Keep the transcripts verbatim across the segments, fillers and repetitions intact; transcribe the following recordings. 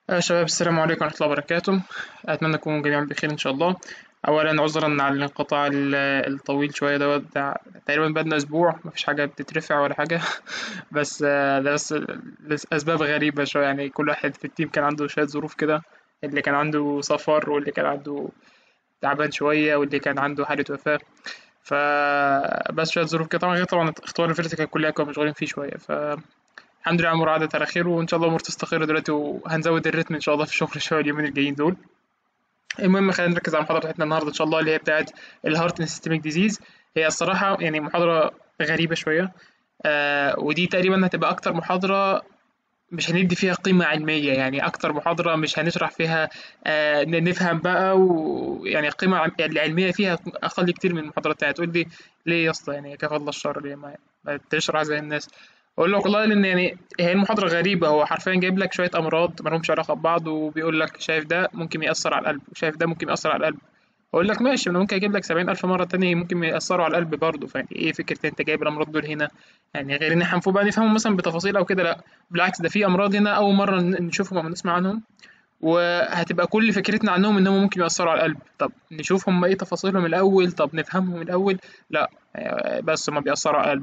يا شباب، السلام عليكم ورحمة الله وبركاته. أتمنى تكونوا جميعا بخير إن شاء الله. أولا عذرا على الانقطاع ال- الطويل شوية دوت ده تقريبا بقالنا أسبوع مفيش حاجة بتترفع ولا حاجة. بس آه، ده بس لأسباب غريبة شوية، يعني كل واحد في التيم كان عنده شوية ظروف كده. اللي كان عنده سفر، واللي كان عنده تعبان شوية، واللي كان عنده حالة وفاة. فبس شوية ظروف كده، طبعا غير طبعا اختبار الفيزيكال كلها كنا مشغولين فيه شوية. ف الحمد لله الأمور عادت على خير، وإن شاء الله الأمور تستقر دلوقتي، وهنزود الريتم إن شاء الله في الشغل شوية اليومين الجايين دول. المهم خلينا نركز على المحاضرة بتاعتنا النهاردة إن شاء الله، اللي هي بتاعت الهارت اند سيستميك ديزيز. هي الصراحة يعني محاضرة غريبة شوية. آه ودي تقريبا هتبقى أكتر محاضرة مش هندي فيها قيمة علمية، يعني أكتر محاضرة مش هنشرح فيها. آه ن- نفهم بقى، ويعني القيمة العلم- العلمية فيها أقل كتير من المحاضرات التانية. تقول لي ليه يا اسطى؟ يعني كفى الله الشر، ليه ما, ما تشرح زي الناس؟ أقول لك والله لأن يعني هي المحاضرة غريبة. هو حرفيا جايب لك شوية أمراض مالهمش علاقة ببعض، وبيقول لك شايف ده ممكن يأثر على القلب، وشايف ده ممكن يأثر على القلب. أقول لك ماشي، أنا ممكن أجيب لك سبعين ألف مرة تانية ممكن يأثروا على القلب برضه. فيعني إيه فكرة أنت جايب الأمراض دول هنا؟ يعني غير إن إحنا المفروض بقى نفهمهم مثلا بتفاصيل أو كده، لأ. بالعكس، ده في أمراض هنا أول مرة ن- نشوفهم أو نسمع عنهم، وهتبقى كل فكرتنا عنهم إنهم ممكن يأثروا على القلب. طب نشوف هم إيه تفاصيلهم الأول، طب نفهمهم الأول. لأ، آه، بس هم بيأثروا على القلب.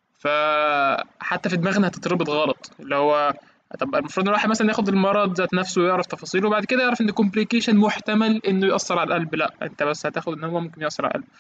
فحتى في دماغنا هتتربط غلط، اللي هو طب المفروض الواحد مثلا ياخد المرض ذات نفسه ويعرف تفاصيله، وبعد كده يعرف ان كومبليكيشن محتمل انه يأثر على القلب. لا، انت بس هتاخد ان هو ممكن يأثر على القلب.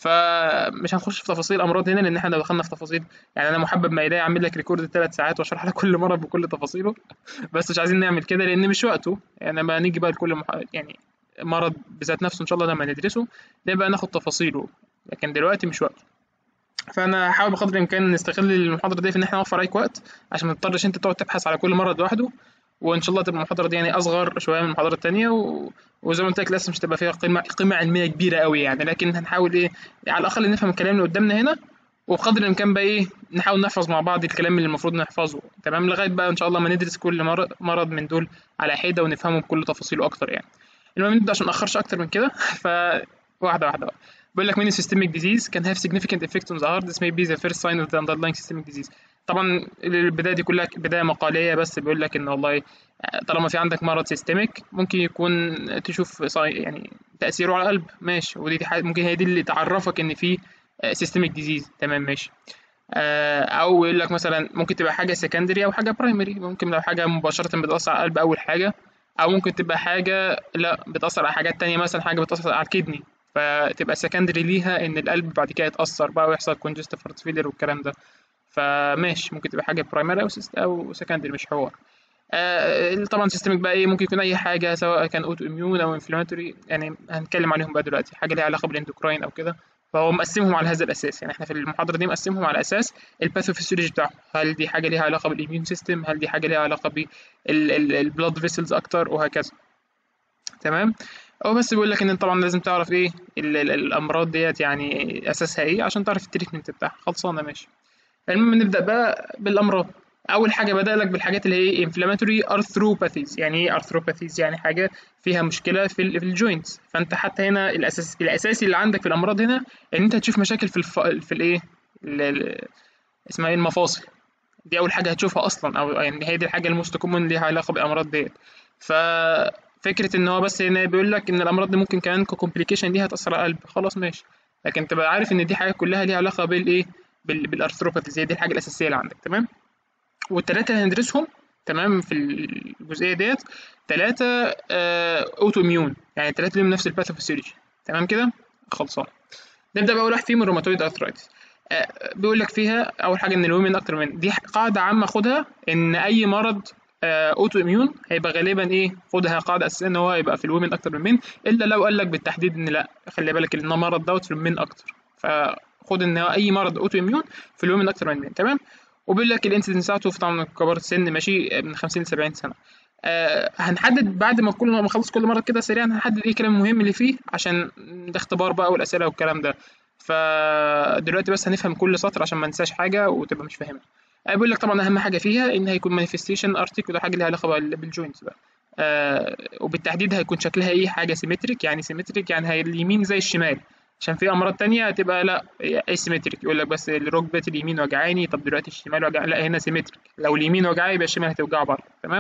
فمش هنخش في تفاصيل امراض هنا، لان احنا لو دخلنا في تفاصيل يعني انا محبب ما يلاقي اعمل لك ريكورد ثلاث ساعات واشرح لك كل مرض بكل تفاصيله. بس مش عايزين نعمل كده لان مش وقته. يعني لما نيجي بقى لكل مح... يعني مرض بذات نفسه ان شاء الله لما ندرسه نبقى ناخد تفاصيله، لكن دلوقتي مش وقته. فانا هحاول بقدر الامكان نستغل المحاضره دي في ان احنا نوفر عليك وقت، عشان ما تضطرش انت تقعد تبحث على كل مرض لوحده. وان شاء الله تبقى المحاضره دي يعني اصغر شويه من المحاضرات التانيه، و... وزي ما قلت لك لسه مش تبقى فيها قيمه قيمه علميه كبيره قوي يعني، لكن هنحاول ايه، على الاقل نفهم الكلام اللي قدامنا هنا. وبقدر الامكان بقى ايه، نحاول نحفظ مع بعض الكلام اللي المفروض نحفظه تمام، لغايه بقى ان شاء الله ما ندرس كل مرض مرض من دول على حده ونفهمه بكل تفاصيله اكتر يعني. المهم نبدا عشان ما ناخرش اكتر من كده. ف واحده واحده بقى. بيقول لك many systemic disease can have significant effect on the heart. This may be the first sign of the underlying systemic disease. طبعا البدايه دي كلها بدايه مقاليه، بس بيقول لك ان والله طالما في عندك مرض سيستميك ممكن يكون تشوف صا- يعني تاثيره على القلب، ماشي. ودي دي حاجة ممكن هي دي اللي تعرفك ان في سيستميك ديزيز، تمام ماشي. آه، او يقول لك مثلا ممكن تبقى حاجه سكندري او حاجه برايمري. ممكن لو حاجه مباشره بتاثر على القلب اول حاجه، او ممكن تبقى حاجه لا بتاثر على حاجات تانية، مثلا حاجه بتاثر على الكدني، فتبقى سكندري ليها ان القلب بعد كده يتاثر بقى ويحصل كونجستيف هارت فيلر والكلام ده. فماشي، ممكن تبقى حاجه برايمري او سيست او سكندري، مش حوار. آه طبعا سيستمك بقى ايه، ممكن يكون اي حاجه سواء كان اوتو اميون او انفلاماتوري، يعني هنتكلم عليهم بقى دلوقتي، حاجه ليها علاقه بالاندوكراين او كده. فهو مقسمهم على هذا الاساس، يعني احنا في المحاضره دي مقسمهم على اساس الباثوفيسيولوجي بتاعهم. هل دي حاجه ليها علاقه بالاميون سيستم، هل دي حاجه ليها علاقه بالبلاد فيسلز اكتر، وهكذا. تمام. هو بس بيقول لك ان طبعا لازم تعرف ايه ال ال الامراض ديت يعني اساسها ايه، عشان تعرف التريتمنت بتاعها. خلصانه ماشي. المهم نبدأ بقى بالأمراض. أول حاجة بدأ لك بالحاجات اللي هي inflammatory arthropathies. يعني إيه arthropathies؟ يعني حاجة فيها مشكلة في ال في الجوينتس. فأنت حتى هنا الأساس الأساسي اللي عندك في الأمراض هنا إن أنت هتشوف مشاكل في الف... في الإيه ال- ال- اسمها إيه، المفاصل. دي أول حاجة هتشوفها أصلا، أو يعني هي دي الحاجة الموست كومن ليها علاقة بالأمراض ديت. ففكرة إن هو بس هنا بيقول لك إن الأمراض دي ممكن كمان ككومبليكيشن ليها تأثر على القلب، خلاص ماشي. لكن تبقى عارف إن دي حاجة كلها ليها علاقة بالإيه، بال بالارثروباثيز. هي دي الحاجة الأساسية اللي عندك، تمام. والتلاتة اللي هندرسهم تمام في الجزئية ديت تلاتة اوتو اميون، يعني التلاتة ليهم نفس الباثوفيسيولوجي، تمام كده. خلصان. نبدأ بأول واحد فيهم الروماتويد ارثرايتس. بيقول لك فيها أول حاجة إن الومن أكتر من دي قاعدة عامة خدها، إن أي مرض اوتو اميون هيبقى غالبا ايه، خدها قاعده اساسيه ان هو هيبقى في الومن اكتر من المين، الا لو قال لك بالتحديد ان لا خلي بالك ان المرض دوت في المين اكتر. فخد ان هو اي مرض اوتو اميون في الومن اكتر من المين، تمام. وبيقول لك الانسيدنس بتاعته في طبعا كبار السن ماشي من خمسين ل سبعين سنه. آه هنحدد بعد ما كل ما نخلص كل مرض كده سريعا، هنحدد ايه الكلام المهم اللي فيه عشان الاختبار بقى والاسئله والكلام ده. فدلوقتي بس هنفهم كل سطر عشان ما ننساش حاجه وتبقى مش فاهمها. آه بيقول لك طبعا اهم حاجه فيها ان هيكون مانيفستيشن ارتيك، وده حاجه ليها علاقه بال- بالجوينتس بقى. آه وبالتحديد هيكون شكلها ايه، حاجه سيمتريك. يعني سيمتريك يعني هي اليمين زي الشمال، عشان في امراض تانية هتبقى لا اسيمتريك، يقول لك بس الركبه اليمين وجعاني، طب دلوقتي الشمال وجع، لا هنا سيمتريك، لو اليمين وجعاه يبقى الشمال هتوجعه برضه، تمام.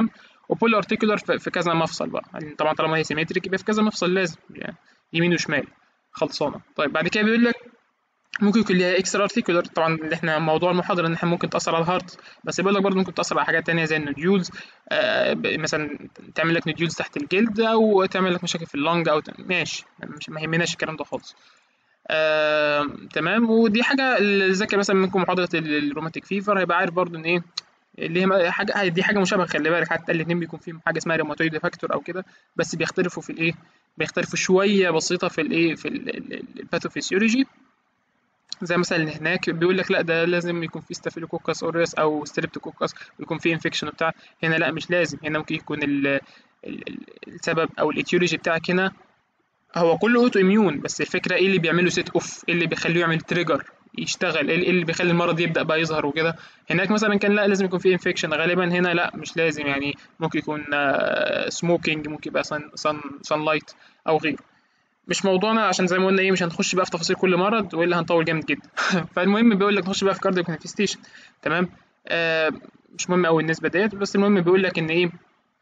وبولي ارتيكولار في كذا مفصل بقى، يعني طبعا طالما هي سيمتريك يبقى في كذا مفصل لازم يعني يمين وشمال خلصانه. طيب بعد كده بيقول لك ممكن يكون ليها اكسترا ارتيكولار، طبعا اللي احنا موضوع المحاضره ان احنا ممكن تاثر على الهارت، بس بيقول لك برضه ممكن تاثر على حاجات تانية زي النوديولز، آه مثلا تعمل لك نوديولز تحت الجلد او تعمل لك مشاكل في اللنج او ت- ماشي، مش ما يهمناش الكلام ده خالص. آه، تمام. ودي حاجه اللي ذاكر مثلا منكم محاضره ال- الروماتيك فيفر هيبقى عارف برضه ان ايه اللي هي حاجه، دي حاجه مشابهه، خلي بالك حتى الاثنين بيكون فيهم حاجه اسمها روماتويد فاكتور او كده، بس بيختلفوا في الايه، بيختلفوا شويه بسيطه في الايه في الباثوفيسيولوجي. زي مثلا اللي هناك بيقول لك لا ده لازم يكون فيه ستافيلوكوكس اوريوس او ستريبتوكوكس ويكون فيه انفكشن وبتاع، هنا لا مش لازم، هنا ممكن يكون ال ال ال السبب او الايتيولوجي بتاعك هنا هو كله اوتو اميون، بس الفكره ايه اللي بيعمله سيت اوف، ايه اللي بيخليه يعمل تريجر يشتغل، ايه اللي بيخلي المرض يبدا بقى يظهر وكده. هناك مثلا كان لا لازم يكون فيه انفكشن غالبا، هنا لا مش لازم، يعني ممكن يكون سموكينج، ممكن يبقى سن سن سان لايت او غيره. مش موضوعنا عشان زي ما قلنا ايه مش هنخش بقى في تفاصيل كل مرض والا هنطول جامد جدا. فالمهم بيقول لك نخش بقى في كاردياك مانيفستيشن. تمام. آه مش مهم قوي النسبه ديت، بس المهم بيقول لك ان ايه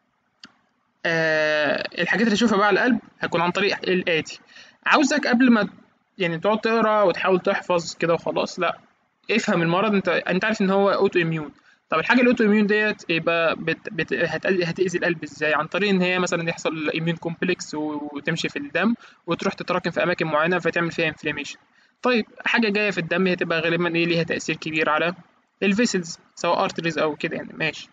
آه الحاجات اللي تشوفها بقى على القلب هتكون عن طريق الاتي. عاوزك قبل ما يعني تقعد تقرا وتحاول تحفظ كده وخلاص، لا افهم المرض. انت انت عارف ان هو اوتو اميون. طب الحاجه الاوتو اميون ديت يبقى بت... بت... هتأذي هتأذي القلب ازاي؟ عن طريق ان هي مثلا يحصل اميون كومبلكس وتمشي في الدم وتروح تتراكم في اماكن معينه فتعمل فيها انفلاميشن. طيب حاجه جايه في الدم هتبقى غالبا ايه ليها تأثير كبير على الفيسلز سواء ارتريز او كده يعني ماشي.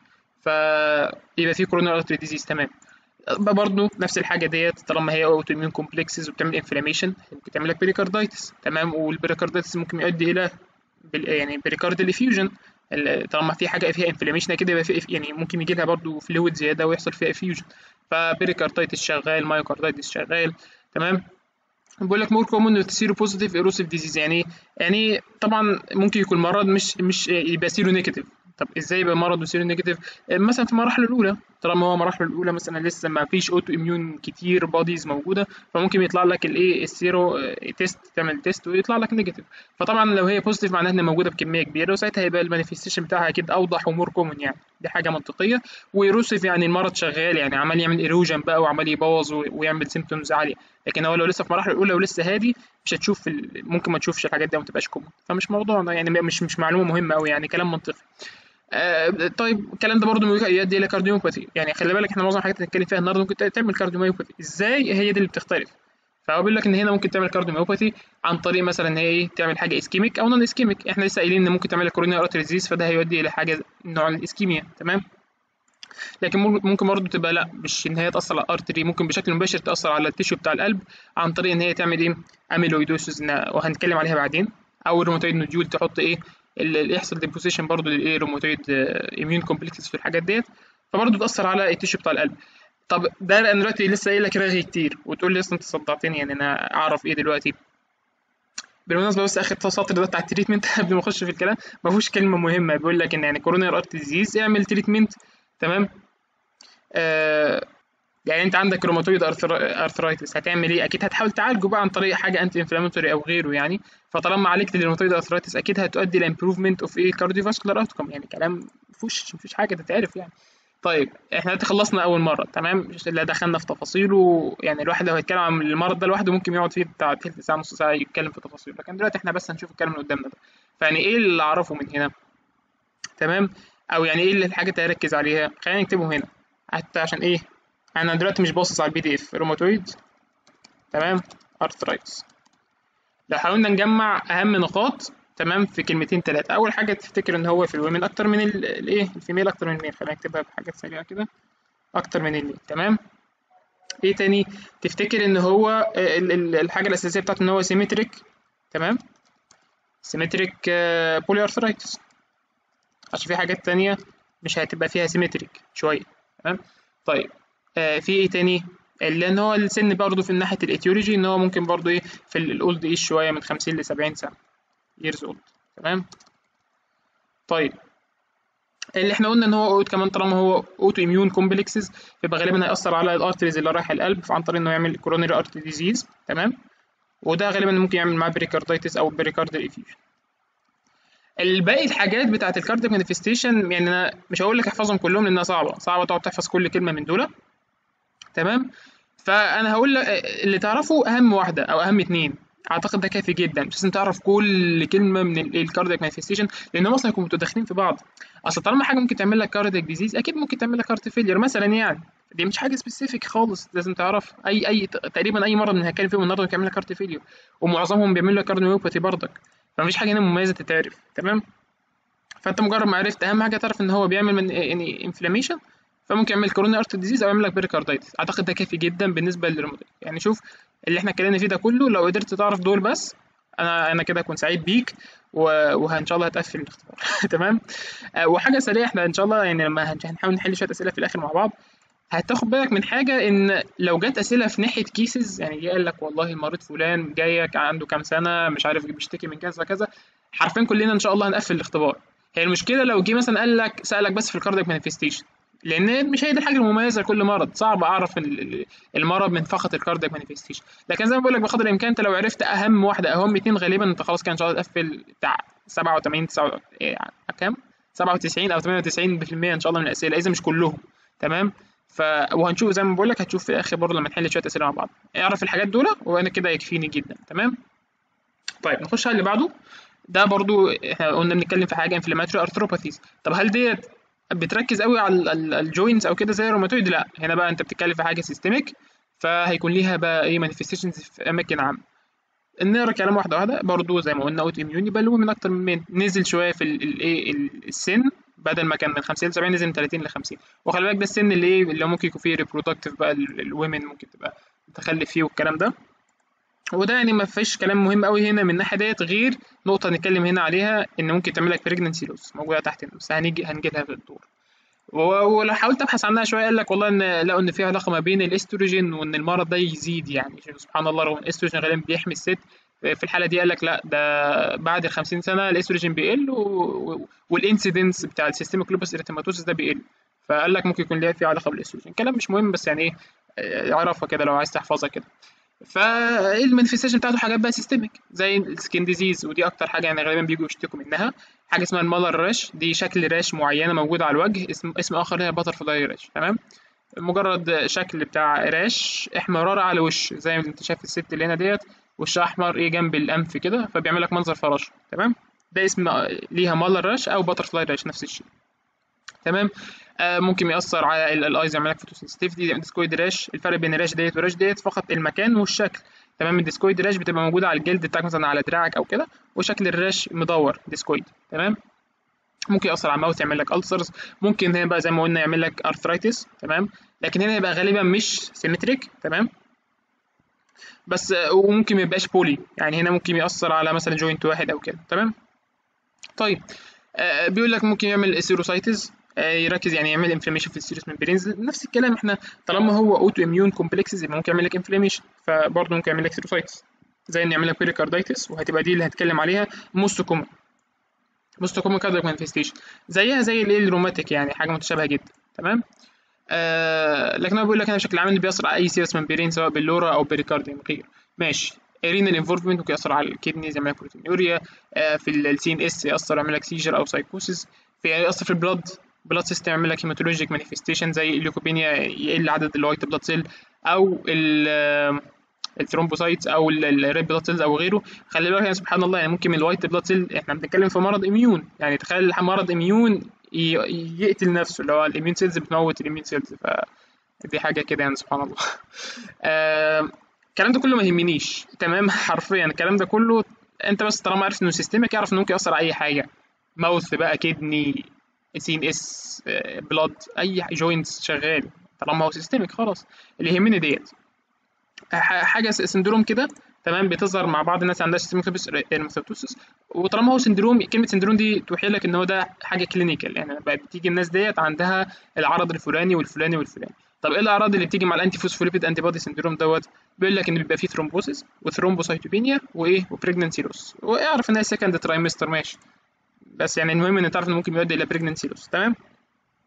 فيبقى في كورونال ارتري ديزيز. تمام. برضه نفس الحاجه ديت طالما هي اوتو اميون كومبلكسز وبتعمل انفلاميشن ممكن تعمل لك بيريكاردايتس. تمام. والبيريكاردايتس ممكن يؤدي الى بال يعني بريكارديال افيوجن، طالما في حاجه فيها انفلاميشن كده يبقى في يعني ممكن يجي لها برضه فلويد زياده ويحصل فيها افيوجن، فبريكاردايتس شغال، مايوكاردايتس شغال. تمام. بيقول لك مور كومن سيرو بوزيتيف ايروسيف ديزيز، يعني يعني طبعا ممكن يكون مرض مش مش يبقى سيرو نيجاتيف. طب ازاي يبقى مرض وسيرو نيجاتيف؟ مثلا في المراحل الاولى، طالما هو مراحل الاولى مثلا لسه ما فيش اوتو اميون كتير بوديز موجوده، فممكن يطلع لك الايه السيرو تيست، تعمل تيست ويطلع لك نيجاتيف. فطبعا لو هي بوزيتيف معناها انها موجوده بكميه كبيره وساعتها هيبقى المانيفستيشن بتاعها اكيد اوضح ومور كومن، يعني دي حاجه منطقيه. ويروسيف يعني المرض شغال، يعني عمال يعمل ايروجن بقى وعمال يبوظ ويعمل سيمبتومز عاليه. لكن هو لو لسه في المراحل الاولى ولسه هادي مش هتشوف ال... ممكن ما تشوفش الحاجات دي وما تبقاش كومن، فمش موضوعنا يعني مش مش معلومه مهمه قوي، يعني كلام منطقي. آه طيب الكلام ده برضه يؤدي الى كارديوميوباثي، يعني خلي بالك احنا معظم الحاجات اللي هنتكلم فيها النهارده ممكن تعمل كارديوميوباثي ازاي، هي دي اللي بتختلف. فهو بيقول لك ان هنا ممكن تعمل كارديوميوباثي عن طريق مثلا ان هي ايه تعمل حاجه اسكيميك او نون اسكيميك، احنا لسه قايلين ان ممكن تعمل كورونيال ارتري ديزيز فده هيؤدي الى حاجه نوع الاسكيميا. تمام. لكن ممكن برضه تبقى لا مش ان هي تاثر على الارتري، ممكن بشكل مباشر تاثر على التيشو بتاع القلب عن طريق ان هي تعمل ايه اميلويدوسيس وهنتكلم عليها بعدين، او الروماتويد نوديول تحط ايه اللي يحصل ديبوزيشن برضه للايه روماتويد اميون كومبلكسز في الحاجات ديت، فبرضه تاثر على التيشو بتاع القلب. طب ده انا دلوقتي لسه قايل لك رغي كتير وتقول لي اصلا انت صدعتني، يعني انا اعرف ايه دلوقتي؟ بالمناسبه بس اخر سطر ده بتاع التريتمنت قبل ما اخش في الكلام ما فيهوش كلمه مهمه، بيقول لك ان يعني كورونيال ارت ديزيز اعمل تريتمنت. تمام. آه يعني انت عندك روماتويد ارثرايتس هتعمل ايه؟ اكيد هتحاول تعالجه بقى عن طريق حاجه انتي انفلاماتوري او غيره، يعني فطالما عالجت الروماتويد ارثرايتس اكيد هتؤدي لامبروفمنت اوف ايه كارديوفاسكولار اوتكم، يعني كلام مفيش مفيش حاجه تتعرف يعني. طيب احنا دلوقتي خلصنا اول مره. تمام. مش لا دخلنا في تفاصيله، يعني الواحد لو هيتكلم عن المرض ده لوحده ممكن يقعد فيه بتاع تلت ساعه نص ساعه يتكلم في تفاصيله، لكن دلوقتي احنا بس هنشوف الكلام اللي قدامنا ده. فيعني ايه اللي اعرفه من هنا؟ تمام. او يعني ايه اللي الحاجه اللي هركز عليها؟ خلينا نكتبه هنا حتى عشان ايه انا دلوقتي مش باصص على البي دي اف. روماتويد. تمام. ارثرايتس. لو حاولنا نجمع اهم نقاط تمام في كلمتين ثلاثه، اول حاجه تفتكر ان هو في الومن اكتر من الايه الفيميل اكتر من الميل، خلينا نكتبها بحاجات سريعه كده اكتر من الميل. تمام. ايه تاني؟ تفتكر ان هو ال- ال- الحاجه الاساسيه بتاعته ان هو سيمتريك. تمام. سيمتريك بولي ارثرايتس، عشان في حاجات تانية مش هتبقى فيها سيمتريك شويه. تمام. طيب آه في ايه تاني؟ لان هو السن برضه في ناحيه الايتيولوجي ان هو ممكن برضه ايه في الاولد ايج شويه من خمسين ل سبعين سنه years old. تمام. طيب اللي احنا قلنا ان هو كمان طالما هو اوتو اميون كومبلكسز يبقى غالبا هيأثر على الارتريز اللي رايحه القلب عن طريق انه يعمل كورونري ارتري ديزيز. تمام. وده غالبا ممكن يعمل معاه بريكاردايتس او بريكاردال افيوجن. الباقي الحاجات بتاعت الكاردياك مانيفستيشن يعني انا مش هقول لك احفظهم كلهم لانها صعبه صعبه تقعد تحفظ كل كلمه من دول. تمام. فانا هقول لك اللي تعرفه اهم واحده او اهم اتنين، اعتقد ده كافي جدا، مش لازم تعرف كل كلمه من الكاردياك مانيفستيشن لانهم اصلا يكونوا متداخلين في بعض. اصل طالما حاجه ممكن تعمل لك كاردياك ديزيز اكيد ممكن تعمل لك هارت فيلير مثلا يعني، دي مش حاجه سبيسيفيك خالص لازم تعرف. اي اي تقريبا اي مرض من اللي هنتكلم فيهم النهارده بيعمل لك هارت فيلير، ومعظمهم بيعمل لك كارديوميوباثي برضك، فمفيش حاجه هنا مميزه تتعرف. تمام. فانت مجرد ما عرفت اهم حاجه تعرف ان هو بيعمل من يعني انفلاميشن، فممكن يعمل كورونا ارت ديزيز او يعمل لك بيريكاردايتس. اعتقد ده كافي جدا بالنسبه للروماتيك. يعني شوف اللي احنا اتكلمنا فيه ده كله لو قدرت تعرف دول بس، انا انا كده اكون سعيد بيك، و- وان شاء الله هتقفل الاختبار. تمام. آه، وحاجه سريعه، احنا ان شاء الله يعني لما هن- هنحاول نحل شويه اسئله في الاخر مع بعض، هتاخد بالك من حاجه ان لو جت اسئله في ناحيه كيسز، يعني جه قال لك والله المريض فلان جاي كان عنده كام سنه مش عارف بيشتكي من كذا كذا، حرفيا كلنا ان شاء الله هنقفل الاختبار. هي المشكله لو جه مثلا قال لك سالك بس في الكاردياك مانيفستيشن، لان مش هي دي الحاجه المميزه لكل مرض، صعب اعرف ال- ال- المرض من فقط الكاردياك مانيفستيشن. لكن زي ما بقول لك بقدر الامكان انت لو عرفت اهم واحده اهم اتنين غالبا انت خلاص كان ان شاء الله تقفل بتاع سبعة وتمانين تسعة إيه كام سبعة وتسعين او تمانية وتسعين بالمية ان شاء الله من الاسئله اذا مش كلهم. تمام. ف وهنشوف زي ما بقول لك، هتشوف في الاخر برضه لما نحل شويه اسئله مع بعض، اعرف الحاجات دول وانا كده يكفيني جدا. تمام. طيب نخش على اللي بعده. ده برضو احنا قلنا بنتكلم في حاجه انفلاماتوري ارثروباثيز. طب هل ديت بتركز قوي على الجوينتس او كده زي الروماتويد؟ لا، هنا بقى انت بتتكلم في حاجه سيستميك، فهيكون ليها بقى ايه مانيفستيشنز في اماكن عامه. نقرا كلام واحده واحده. برضو زي ما قلنا اوت اميون يبقى له من اكتر من نزل شويه في الايه السن، بدل ما كان من خمسين ل سبعين نزل من تلاتين ل خمسين. وخلي بالك ده السن اللي ايه اللي ممكن يكون فيه ريبرودكتيف بقى، الومن ممكن تبقى متخلف فيه والكلام ده. وده يعني ما فيش كلام مهم قوي هنا من الناحيه ديت، غير نقطه نتكلم هنا عليها ان ممكن تعمل لك بريجننسي لوس موجوده تحت هنا، بس هنيجي هنجي لها في الدور. و- ولو حاولت ابحث عنها شويه قال لك والله ان لقوا ان في علاقه ما بين الاستروجين وان المرض ده يزيد، يعني سبحان الله رغم ان الاستروجين غالبا بيحمي الست، في الحاله دي قال لك لا ده بعد ال خمسين سنه الاستروجين بيقل و... والانسيدنس بتاع السيستميك لوبس اريتيماتوسس ده بيقل، فقال لك ممكن يكون ليها في علاقه بالاستروجين. كلام مش مهم بس يعني ايه، اعرفها كده لو عايز تحفظها كده. فالمانيفستيشن بتاعته حاجات بقى سيستميك زي السكين ديزيز، ودي اكتر حاجه يعني غالبا بيجوا يشتكوا منها. حاجه اسمها المالر راش، دي شكل راش معينه موجوده على الوجه، اسم اسم اخر هي باتر فلاي راش. تمام. مجرد شكل بتاع راش احمرار على وش، زي ما انت شايف الست اللي هنا ديت وشها احمر ايه جنب الانف كده، فبيعمل لك منظر فراشه. تمام. ده اسم ليها مالر راش او باتر فلاي راش نفس الشيء. تمام. آه ممكن يأثر على ال- الايز، يعمل لك فوتوسنسيتيفيتي. الديسكويد راش الفرق بين الراش ديت والراش ديت فقط المكان والشكل. تمام. الديسكويد راش بتبقى موجوده على الجلد بتاعك مثلا على دراعك او كده، وشكل الراش مدور ديسكويد. تمام. ممكن يأثر على الماوث يعمل لك ألسرز، ممكن هنا بقى زي ما قلنا يعمل لك ارثرايتس. تمام. لكن هنا يبقى غالبا مش سيمتريك. تمام. بس آه، وممكن ما يبقاش بولي، يعني هنا ممكن يأثر على مثلا جوينت واحد او كده. تمام. طيب آه، بيقول لك ممكن يعمل سيروسايتس، يركز يعني يعمل انفلاميشن في السيروس ممبرينز. نفس الكلام احنا طالما هو اوتو اميون كومبلكسز يبقى ممكن يعمل لك انفلاميشن، فبرضه ممكن يعمل لك سيروسايتس زي انه يعمل لك بيريكاردايتس، وهتبقى دي اللي هتكلم عليها موست كومن موست كومن كاردياك مانيفستيشن، زيها زي الايه الروماتيك، يعني حاجه متشابهه جدا. تمام. آه لكن هو بيقول لك هنا بشكل عام انه بيأثر على اي سيروس ممبرين سواء باللورا او بيريكارديوم غير. ماشي. رينال انفولفمنت ممكن يأثر على الكدنيز يعمل لك بروتينيوريا، آه في السي ان اس يأثر يعمل لك سيجر او سايكوسيس، في يأثر في البلد بلاد سيستم يعمل لك هيماتولوجيك مانيفستيشن زي الليوكوبينيا، يقل عدد الوايت بلاد سيل او ال الثرومبوسايتس او الريد بلاد سيلز او غيره. خلي بالك يعني سبحان الله، يعني ممكن من الوايت بلاد سيل، احنا بنتكلم في مرض اميون، يعني تخيل مرض اميون ي- يقتل نفسه، اللي هو الاميون سيلز بتموت الاميون سيلز، فدي حاجه كده يعني سبحان الله. آه، الكلام ده كله ما يهمنيش. تمام. حرفيا الكلام ده كله انت بس طالما عارف انه سيستمك اعرف انه ممكن ياثر على اي حاجه، ماوث بقى، كدني، سي ان اس، بلاد، اي جوينتس شغال، طالما هو سيستمك خلاص. اللي يهمني ديت ح- حاجه س- سندروم كده. تمام. بتظهر مع بعض الناس عندها سيستميك لوبس اريثماتوسس، وطالما هو سندروم كلمه سندروم دي توحي لك ان هو ده حاجه كلينيكال، يعني بقى بتيجي الناس ديت عندها العرض الفلاني والفلاني والفلاني. طب ايه الاعراض اللي بتيجي مع الانتي فوسفوليبيد انتي بودي سندروم دوت؟ بيقول لك ان بيبقى فيه ثرومبوسيس وثرومبوسايتوبينيا وايه وبريجننسي لوس، واعرف انها سكند ترايمستر. ماشي. بس يعني المهم ان تعرف انه ممكن يؤدي الى بريجننسي لوس. تمام.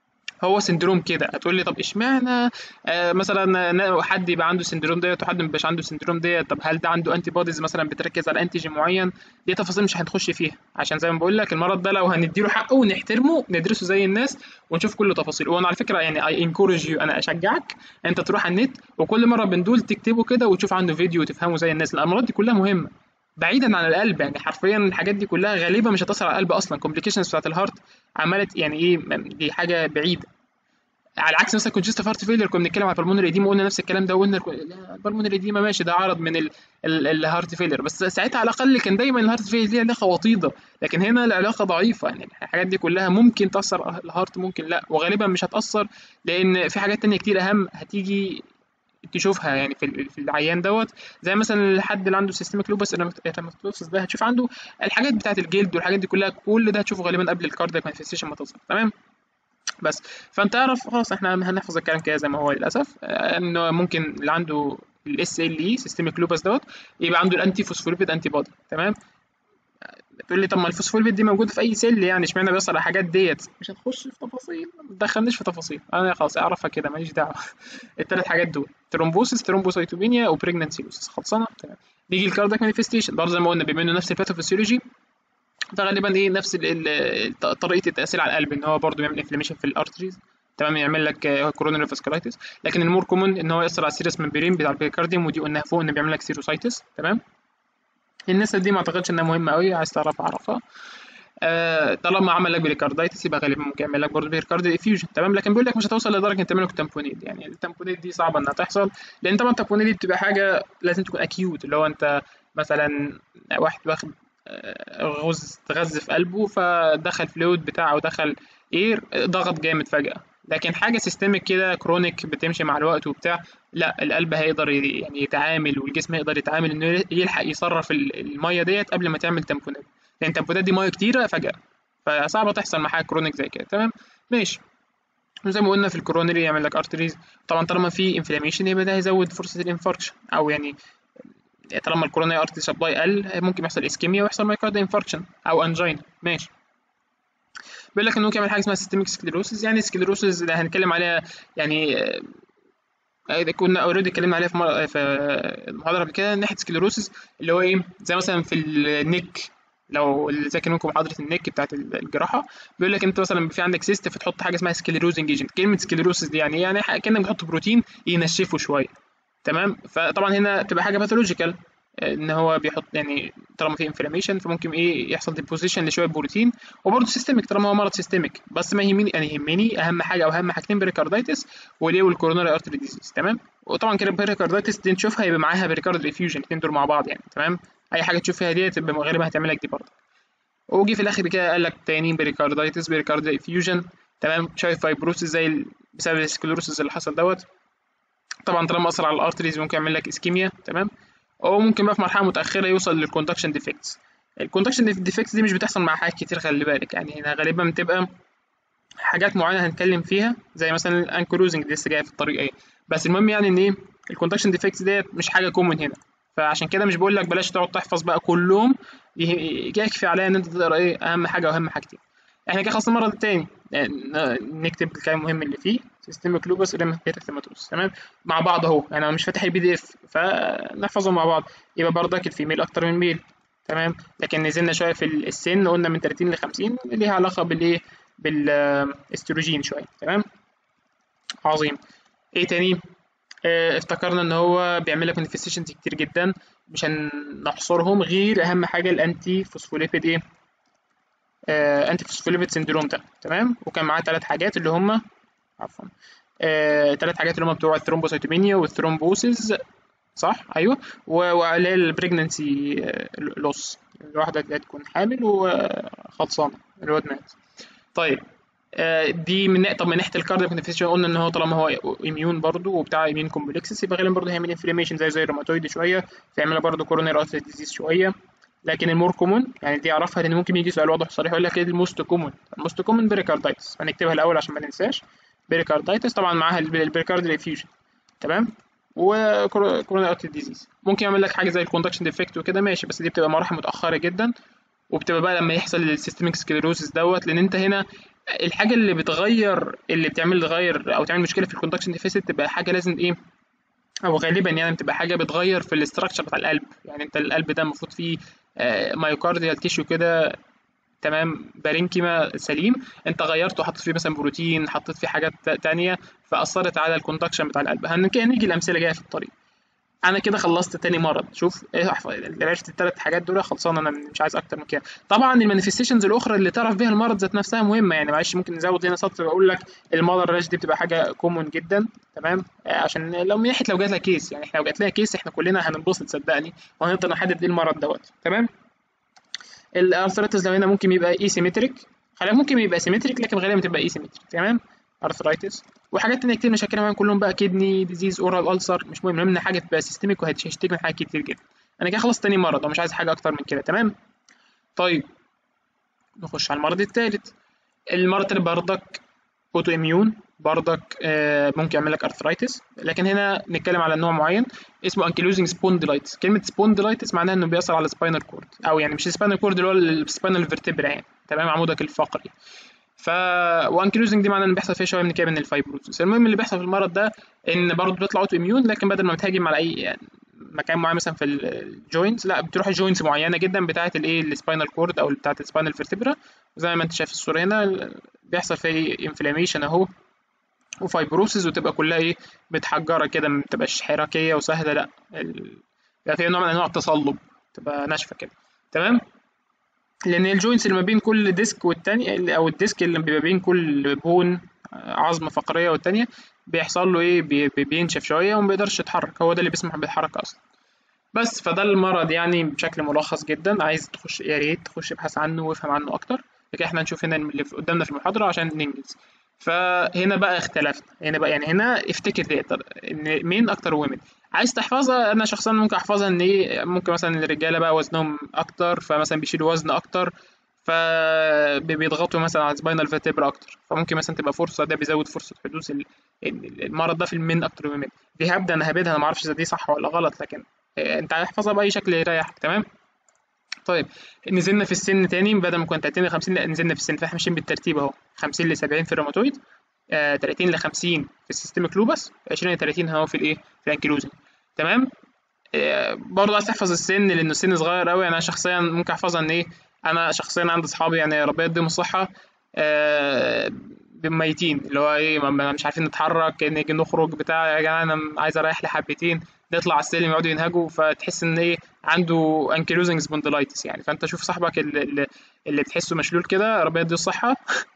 هو سندروم كده. هتقول لي طب اشمعنى آه مثلا نا- حد يبقى عنده سندروم ديت وحد ما يبقاش عنده سندروم ديت؟ طب هل ده عنده انتي بوديز مثلا بتركز على انتيجين معين؟ دي تفاصيل مش هنخش فيها، عشان زي ما بقول لك المرض ده لو هنديله حقه ونحترمه ندرسه زي الناس ونشوف كل تفاصيله. وانا على فكره يعني اي انكورج يو، انا اشجعك انت تروح على النت وكل مره من دول تكتبه كده وتشوف عنده فيديو وتفهمه زي الناس. لأن الامراض دي كلها مهمه بعيدا عن القلب، يعني حرفيا الحاجات دي كلها غالبا مش هتاثر على القلب اصلا. كومبليكيشنز بتاعت الهارت عملت يعني ايه، دي حاجه بعيده. على عكس مثلا كونجستيف هارت فيلير كنا بنتكلم على البلمونري ايديما وقلنا نفس الكلام ده، وقلنا البلمونري ايديما ماشي ده عرض من الهارت فيلير، بس ساعتها على الاقل كان دايما الهارت فيلير ليه علاقه وطيده، لكن هنا العلاقه ضعيفه. يعني الحاجات دي كلها ممكن تاثر الهارت ممكن لا، وغالبا مش هتاثر لان في حاجات تانية كتير اهم هتيجي تشوفها يعني في ال- في العيان دوت. زي مثلا الحد اللي عنده سيستميك لوبس اريثماتوسس ده هتشوف عنده الحاجات بتاعت الجلد والحاجات دي كلها، كل ده هتشوفه غالبا قبل الكاردياك مانيفستيشن ما تظهر. تمام. بس فانت اعرف خلاص احنا هنحفظ الكلام كده زي ما هو للاسف، آه، انه ممكن اللي عنده الاس ال اي سيستميك لوبس دوت يبقى عنده الانتي فوسفوليبيد انتي بودي. تمام. تقول لي طب ما الفوسفوليبيد دي موجوده في اي سيل، يعني اشمعنى بيحصل على الحاجات ديت؟ مش هتخش في تفاصيل، ما تدخلنيش في تفاصيل، انا خلاص اعرفها كده ماليش دعوه. الثلاث حاجات دول ترومبوسيس ثرومبوسيتوبينيا وبريجنانسي لوسس، خلصانه. تمام. نيجي الكاردياك مانيفستيشن برضه زي ما قلنا بما انه نفس الباثوفيسيولوجي، ده غالبا ايه نفس ال ال طريقه التاثير على القلب، ان هو برضه بيعمل انفلاميشن في الارتريز. تمام. يعمل لك كوروناري فاسكولايتس. لكن المور كومون ان هو ياثر على السيرس ممبرين بتاع البيكارديوم، ودي قلناها فوق انه بيعمل لك سيروسايتس. تمام. الناس دي ما اعتقدش انها مهمه قوي، عايز تعرف اعرفها. آه طالما عمل لك بريكاردايتس يبقى غالبا ممكن يعمل لك برضه بريكارديال افيوجن. تمام. لكن بيقول لك مش هتوصل لدرجه ان تعمل لك تامبونيد، يعني التامبونيد دي صعبه انها تحصل، لان طبعا التامبونيد دي بتبقى حاجه لازم تكون اكيوت، اللي هو انت مثلا واحد واخد آه، غوز تغذي في قلبه فدخل فلويد بتاعه ودخل اير ضغط جامد فجاه. لكن حاجه سيستميك كده كرونيك بتمشي مع الوقت وبتاع، لا القلب هيقدر ي- يعني يتعامل والجسم يقدر يتعامل انه يلحق يصرف ال- الميه ديت قبل ما تعمل تامبونيد، لان التامبونيد دي ميه كتيره فجاه، فصعبه تحصل مع حاجه كرونيك زي كده. تمام. ماشي. وزي ما قلنا في الكورونري يعمل لك ارتريز. طبعا طالما في انفلاميشن يبقى ده هيزود فرصه الانفاركشن، او يعني طالما الكورونري ارتري سبلاي قل ممكن يحصل اسكيميا ويحصل مايكارد انفاركشن او انجينا. ماشي. بيقول لك انه ممكن يعمل حاجه اسمها سيستميك سكليروسيس. يعني سكليروسيس ده هنتكلم عليها يعني آه، كنا اوريدي اتكلمنا عليها في مره في المحاضره قبل كده. ناحيه سكليروسيس اللي هو ايه، زي مثلا في النك، لو اللي ذاكر منكم محاضره النك بتاعت الجراحه، بيقول لك انت مثلا في عندك سيست فتحط حاجه اسمها سكليروزنج ايجنت. كلمه سكليروسيس دي يعني إيه؟ يعني ح- كانك بتحط بروتين ينشفه شويه. تمام. فطبعا هنا بتبقى حاجه باثولوجيكال، ان هو بيحط يعني طالما في انفلاميشن فممكن ايه يحصل ديبوزيشن لشويه بروتين. وبرده سيستميك طالما هو مرض سيستميك، بس ما يهمني انا يهمني اهم حاجه او اهم حاجتين بريكاردايتس وليه والكوروناري ارتري ديزيز. تمام. وطبعا كده بريكاردايتس دي نشوفها يبقى معاها بريكارد افيوجن، الاثنين دول مع بعض يعني. تمام. اي حاجه تشوف فيها دي تبقى غالبا هتعمل لك دي برضه. وجي في الاخر كده قال لك تاني بريكاردايتس بريكارد افيوجن. تمام. شايف فايبروسيس زي ال- بسبب السكليروسيس اللي حصل دوت. طبعا طالما اثر على الارتريز ممكن يعمل لك اسكيميا. تمام. او ممكن بقى في مرحله متاخره يوصل للكوندكشن ديفكتس. الكوندكشن ديفكتس دي مش بتحصل مع حاجات كتير، خلي بالك، يعني هنا غالبا بتبقى حاجات معينه هنتكلم فيها زي مثلا الانكلوزنج دي لسه جايه في الطريق ايه. بس المهم يعني ان ايه الكوندكشن ديفكتس ديت مش حاجه كومن هنا، فعشان كده مش بقول لك بلاش تقعد تحفظ بقى كلهم، يه- يكفي عليها ان انت تقرا ايه اهم حاجه واهم حاجتين. احنا كده خلصنا المره التاني نكتب الكلام المهم اللي فيه سيستميك لوبس اريثماتوس. تمام. مع بعض اهو، انا مش فاتح البي دي اف فنحفظهم مع بعض. يبقى برضك الفيميل اكتر من ميل. تمام. لكن نزلنا شويه في السن، قلنا من ثلاثين ل خمسين ليها علاقه بالايه بالاستروجين شويه. تمام. عظيم. ايه تاني؟ آه، افتكرنا ان هو بيعمل لك مانيفستيشنز كتير جدا مش هنحصرهم، غير اهم حاجه الانتي فوسفوليبيد ايه آه، انتي فوسفوليبيد سندروم ده. تمام. وكان معاه ثلاث حاجات اللي هم عفوا ثلاث حاجات اللي هم بتوع الثرومبوسيتومينيا والثرومبوسيس. صح. ايوه. و- واللي هي البريجننسي لوس، الواحده اللي تكون حامل وخلصانه الواد مات. طيب. آه، دي من طب من ناحيه الكاردياك مانيفستيشن قلنا ان هو طالما هو اميون برضه وبتاع اميون كومبلكسس يبقى غالبا برضه هيعمل انفلاميشن زي زي الروماتويد شويه، فيعمل برضه كورونير ارتري ديزيز شويه. لكن المور كومون يعني دي اعرفها لان ممكن يجي سؤال واضح صريح يقول لك ايه الموست كومون. الموست كومون بريكاردايتس، هنكتبها الاول عشان ما ننساش. بريكاردايتس طبعا معاها البريكارديال افيوجن. تمام. وكورونا ارتري ديزيز ممكن يعمل لك حاجه زي الكوندكشن ديفكت وكده ماشي، بس دي بتبقى مراحل متاخره جدا، وبتبقى بقى لما يحصل السيستميك سكليروسيس دوت، لان انت هنا الحاجه اللي بتغير اللي بتعمل تغير او تعمل مشكله في الكوندكشن ديفيسيت تبقى حاجه لازم ايه، او غالبا يعني بتبقى حاجه بتغير في الاستراكشر بتاع القلب. يعني انت القلب ده المفروض فيه مايوكارديال تيشو كده، تمام، بارينكيما سليم، انت غيرته، حطيت فيه مثلا بروتين، حطيت فيه حاجات تانية فاثرت على الكوندكشن بتاع القلب. هنيجي الامثله جايه في الطريق. انا كده خلصت تاني مرض. شوف ايه، عرفت الثلاث حاجات دول خلصان، انا مش عايز اكتر من كده. طبعا المانيفستيشنز الاخرى اللي تعرف بيها المرض ذات نفسها مهمه، يعني معلش ممكن نزود هنا سطر واقول لك المرض الراش دي بتبقى حاجه كومون جدا، تمام، آه، عشان لو من ناحيه لو جات لها كيس، يعني احنا لو جات لها كيس احنا كلنا هننبسط صدقني، وهنقدر نحدد ايه المرض دوت، تمام. الارثرايتس لو هنا ممكن يبقى اي سيمتريك، خلينا ممكن يبقى سيمتريك لكن غالبا بتبقى اي سيمتريك، تمام، ارثرايتس. وحاجات تانية كتير مش هتكلم عنهم كلهم بقى، كدني ديزيز، اورال السر، مش مهم، المهم ان حاجه تبقى سيستميك وهتشتكي من حاجات كتير جدا. انا كده خلاص تاني مرض ومش عايز حاجه اكتر من كده، تمام. طيب نخش على المرض الثالث. المرض الثالث بردك اوتو اميون، بردك آه ممكن يعمل لك ارثرايتس، لكن هنا نتكلم على نوع معين اسمه انكيلوزنج سبونديلايتس. كلمه سبونديلايتس معناها انه بيأثر على السباينال كورد، او يعني مش السباينال كورد اللي هو السباينال فيرتبرا يعني، تمام، عمودك الفقري. ف وانكيلوزنج دي معناها ان بيحصل فيها شويه من كده من الفايبروسس. المهم اللي بيحصل في المرض ده ان برضه بيطلع اوتو اميون، لكن بدل ما بتهاجم على اي يعني مكان معين مثلا في الجوينتس، لا بتروح الجوينتس معينه جدا بتاعه الايه السباينال كورد او بتاعه السباينال فيرتبرا، زي ما انت شايف الصوره هنا بيحصل فيها انفلاميشن اهو وفايبروسس، وتبقى كلها ايه متحجره كده، ما بتبقاش حركيه وسهله، لا ال... بيبقى فيها نوع من انواع التصلب، تبقى ناشفه كده، تمام. لان الجوينتس اللي ما بين كل ديسك والتاني، او الديسك اللي بيبقى بين كل بون عظمه فقريه والتانيه بيحصل له ايه بي... بينشف شويه وما بيقدرش يتحرك، هو ده اللي بيسمح بالحركه اصلا. بس فده المرض يعني بشكل ملخص جدا، عايز تخش يا ريت تخش ابحث عنه وافهم عنه اكتر، لكن احنا هنشوف هنا اللي قدامنا في المحاضره عشان ننجز. فهنا بقى اختلفنا، هنا بقى يعني هنا افتكر تقدر ان مين اكتر ومن عايز تحفظها. انا شخصيا ممكن احفظها ان ايه، ممكن مثلا الرجاله بقى وزنهم اكتر فمثلا بيشيلوا وزن اكتر فبيضغطوا مثلا على سباينال فيرتبرا اكتر، فممكن مثلا تبقى فرصه، ده بيزود فرصه حدوث المرض ده في المين اكتر ومن دي. هبدا انا هبدها، انا ما اعرفش اذا دي صح ولا غلط، لكن انت هتحفظها باي شكل يريحك، تمام. طيب نزلنا في السن تاني، بدل ما كنا تلاتين ل خمسين لا نزلنا في السن، فاحنا ماشيين بالترتيب اهو، خمسين ل سبعين في الروماتويد، آه تلاتين ل خمسين في السيستميك لوبس، عشرين ل تلاتين اهو في الايه في الانكيلوزنج، تمام. آه برضه عايز تحفظ السن لانه السن صغير قوي. انا شخصيا ممكن احفظها ان ايه، انا شخصيا عندي اصحابي يعني ربنا يديهم الصحه آه ميتين، اللي هو ايه مش عارفين نتحرك، نيجي نخرج بتاع، يا جماعه انا عايز اريح لي حبتين، نطلع على السلم يقعدوا ينهجوا، فتحس ان ايه عنده انكيلوزنج سبونديلايتس يعني. فانت شوف صاحبك اللي, اللي بتحسه مشلول كده ربنا يديه الصحه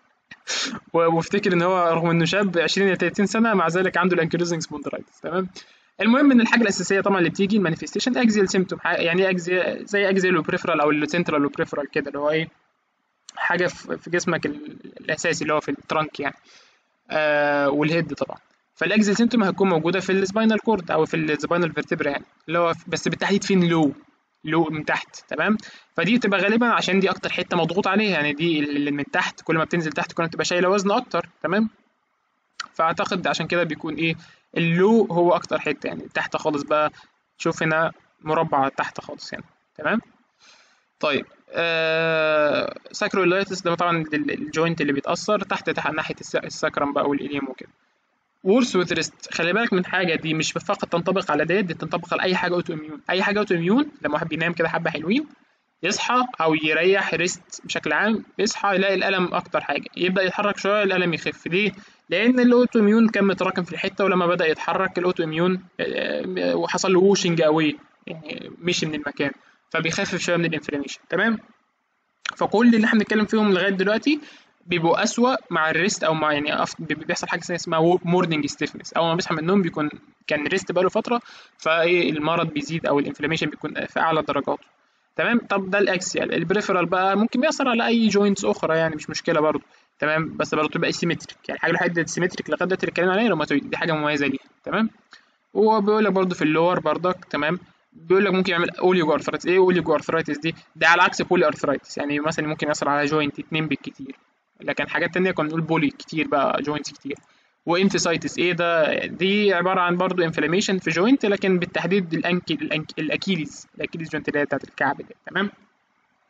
وافتكر ان هو رغم انه شاب عشرين ل تلاتين سنه مع ذلك عنده الانكيلوزنج سبونديلايتس، تمام. المهم ان الحاجه الاساسيه طبعا اللي بتيجي المانيفستيشن اكزيال سيمتوم، يعني ايه اكزيال؟ زي اكزيال وبريفرال او السنترال وبريفرال كده، اللي هو ايه حاجه في جسمك الاساسي اللي هو في الترانك يعني، آه والهيد طبعا. فالاكزيال سيمتوم هتكون موجوده في السباينال كورد او في السباينال فيرتبرا يعني، اللي هو بس بالتحديد فين، لو لو من تحت، تمام. فدي تبقى غالبا عشان دي اكتر حته مضغوط عليها، يعني دي اللي من تحت كل ما بتنزل تحت كل ما بتبقى شايله وزن اكتر، تمام. فاعتقد عشان كده بيكون ايه اللو هو اكتر حته يعني تحت خالص بقى، شوف هنا مربع تحت خالص هنا، تمام. طيب آه ساكرويلايتس ده طبعا الجوينت اللي بيتاثر تحت تحت ناحيه الساكرم بقى والإليم وكده. وورس وثريست، خلي بالك من حاجه، دي مش فقط تنطبق على ديت، دي تنطبق على اي حاجه اوتو اميون. اي حاجه اوتو اميون لما واحد بينام كده حبه حلوين يصحى او يريح ريست بشكل عام، يصحى يلاقي الالم اكتر حاجه، يبدا يتحرك شويه الالم يخف. ليه؟ لان الاوتو اميون كان متراكم في الحته، ولما بدا يتحرك الاوتو اميون وحصل له ووشنج اوي يعني مشي من المكان، فبيخفف شويه من الانفلاميشن، تمام. فكل اللي احنا بنتكلم فيهم لغايه دلوقتي بيبقوا اسوأ مع الريست، او مع يعني بيحصل حاجه اسمها مورنينج ستيفنس، اول ما بيصحى من النوم بيكون كان ريست بقاله فتره، فايه المرض بيزيد او الانفلاميشن بيكون في اعلى درجاته، تمام. طب ده الاكسيال. البريفرال بقى ممكن بيأثر على اي جوينتس اخرى يعني مش مشكله برضه، تمام، بس برضه تبقى سيمتريك، يعني الحاجه الوحيده السيمتريك لغايه دلوقتي اللي اتكلمنا عليها روماتويد، دي حاجه مميزه ليها، تمام. وبيقول لك برضه في اللور بردك، تمام، بيقول لك ممكن يعمل اوليجو ارثرايتس. ايه اوليجو ارثرايتس دي؟ ده على عكس بولي ارثرايتس، يعني مثلا ممكن يأثر على جوينت اتنين بالكتير، لكن حاجات تانية كنا بنقول بولي كتير بقى، جوينتس كتير. وانفيسايتس ايه ده؟ دي عباره عن برضه انفلاميشن في جوينت، لكن بالتحديد الانكل الأنك... الاكيليز الاكيليز جوينت اللي هي بتاعت الكعب دي، تمام.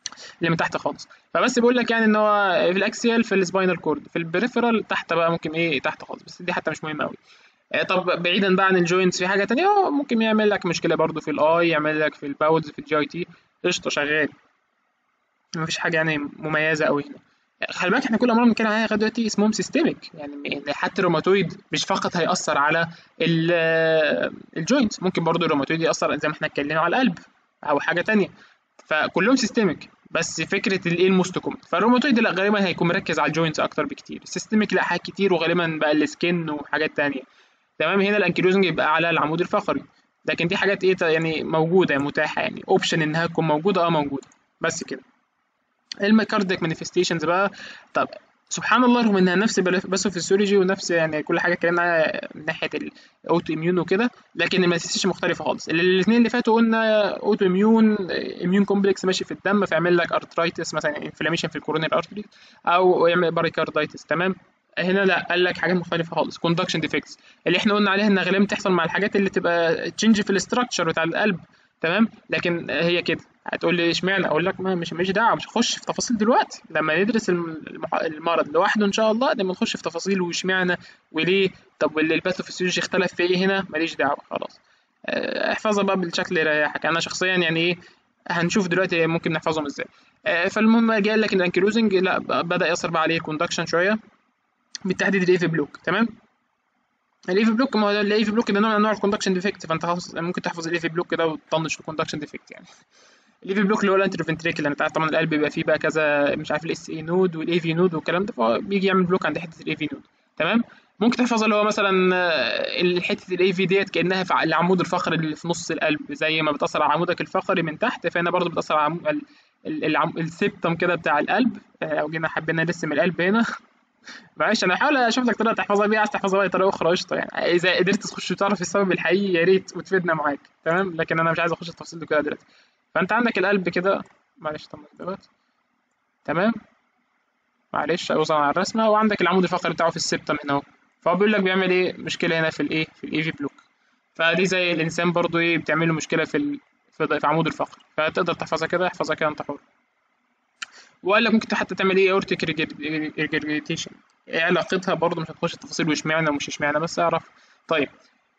اللي من تحت خالص. فبس بيقول لك يعني ان هو في الاكسيال في السباينال كورد، في البريفرال تحت بقى ممكن ايه تحت خالص، بس دي حتى مش مهمه قوي. آه، طب بعيدا بقى عن الجوينتس في حاجه تانية، آه، ممكن يعمل لك مشكله برضو في الاي، يعمل لك في الباولز، في الجي اي تي، قشطه شغال، مفيش حاجه يعني مميزه قوي هنا. خلي بالك احنا كل امراض بنتكلم عليها لغايه دلوقتي اسمهم سيستميك، يعني م- حتى الروماتويد مش فقط هيأثر على الجوينتس، ممكن برضو الروماتويد يأثر زي ما احنا اتكلمنا على القلب او حاجه تانية، فكلهم سيستميك. بس فكره الايه الموست كومن، فالروماتويد لا غالبا هيكون مركز على الجوينتس اكتر بكتير، السيستميك لا حاجات كتير وغالبا بقى السكن وحاجات تانية. تمام، هنا الانكيلوزنج يبقى على العمود الفقري، لكن دي حاجات ايه يعني موجوده متاحه، يعني اوبشن انها تكون موجوده اه موجوده. بس كده. الميكارديك مانيفستيشنز بقى، طب سبحان الله رغم انها نفس باثوفيسيولوجي ونفس يعني كل حاجه اتكلمنا عنها من ناحيه الاوتو اميون وكده، لكن المانيفستيشن مختلفه خالص. الاثنين اللي فاتوا قلنا اوتو اميون، اميون كومبلكس ماشي في الدم فيعمل لك ارترايتس مثلا، انفلاميشن في الكورونير ارتري، او يعمل باريكاردايتس. تمام، هنا لا قال لك حاجات مختلفه خالص، كوندكشن ديفكتس اللي احنا قلنا عليها انها غالبا بتحصل مع الحاجات اللي تبقى تشنج في الاستراكشر بتاع القلب. تمام، لكن هي كده. هتقول لي اشمعنى؟ اقول لك ما مش ماليش دعوه، مش هخش في تفاصيل دلوقتي، لما ندرس الم- المح- المرض لوحده ان شاء الله لما نخش في تفاصيل واشمعنى وليه. طب واللي الباثوفيسيولوجي اختلف في ايه هنا؟ ماليش دعوه خلاص. آه، احفظها بقى بالشكل اللي يريحك، انا شخصيا يعني ايه هنشوف دلوقتي ممكن نحفظهم ازاي. آه، فالمهم جاي قال لك ان الانكلوزنج لا ب- بدا ياثر بقى عليه كوندكشن شويه، بالتحديد الاي في بلوك. تمام، الاي في بلوك، ما هو الاي في بلوك ده نوع من انواع الكوندكشن ديفكت، فانت خلاص ممكن تحفظ الاي في بلوك ده وتطنش الكوندكشن ديفكت يعني. الاي في بلوك اللي هو الانتروفنتريكل، انت عارف طبعا القلب بيبقى فيه بقى كذا مش عارف الاس اي نود والاي في نود والكلام ده، فهو بيجي يعمل بلوك عند حته الاي في نود. تمام، ممكن تحفظ اللي هو مثلا آه، حته الاي في ديت كانها في العمود الفقري اللي في نص القلب، زي ما بتاثر على عمودك الفقري من تحت، فهنا برضو بتاثر على عمود ال- ال- العم... السبتم كده بتاع القلب. آه، لو جينا حبينا نرسم القلب هنا معلش انا هحاول اشوف لك طريقه تحفظها بيها، عايز تحفظها باي طريقه اخرى قشطه يعني، اذا قدرت تخش تعرف السبب الحقيقي يا ريت وتفيدنا معاك. تمام، لكن انا مش عايز اخش في التفاصيل دي كلها دلوقتي. فانت عندك القلب كده، معلش طب دلوقتي. تمام، معلش اوصل على الرسمه، وعندك العمود الفقري بتاعه في السبتم هنا اهو. فهو بيقول لك بيعمل ايه مشكله هنا في الايه في الاي في بلوك، فدي زي الانسان برضو ايه بتعمل له مشكله في ال... في في عمود الفقري، فتقدر تحفظها كده، احفظها كده انت حر. وقال لك ممكن حتى تعمل ايه اورتيك ريجرجيتيشن، ايه علاقتها برضه مش هتخش التفاصيل واشمعنى ومش اشمعنى بس اعرف. طيب،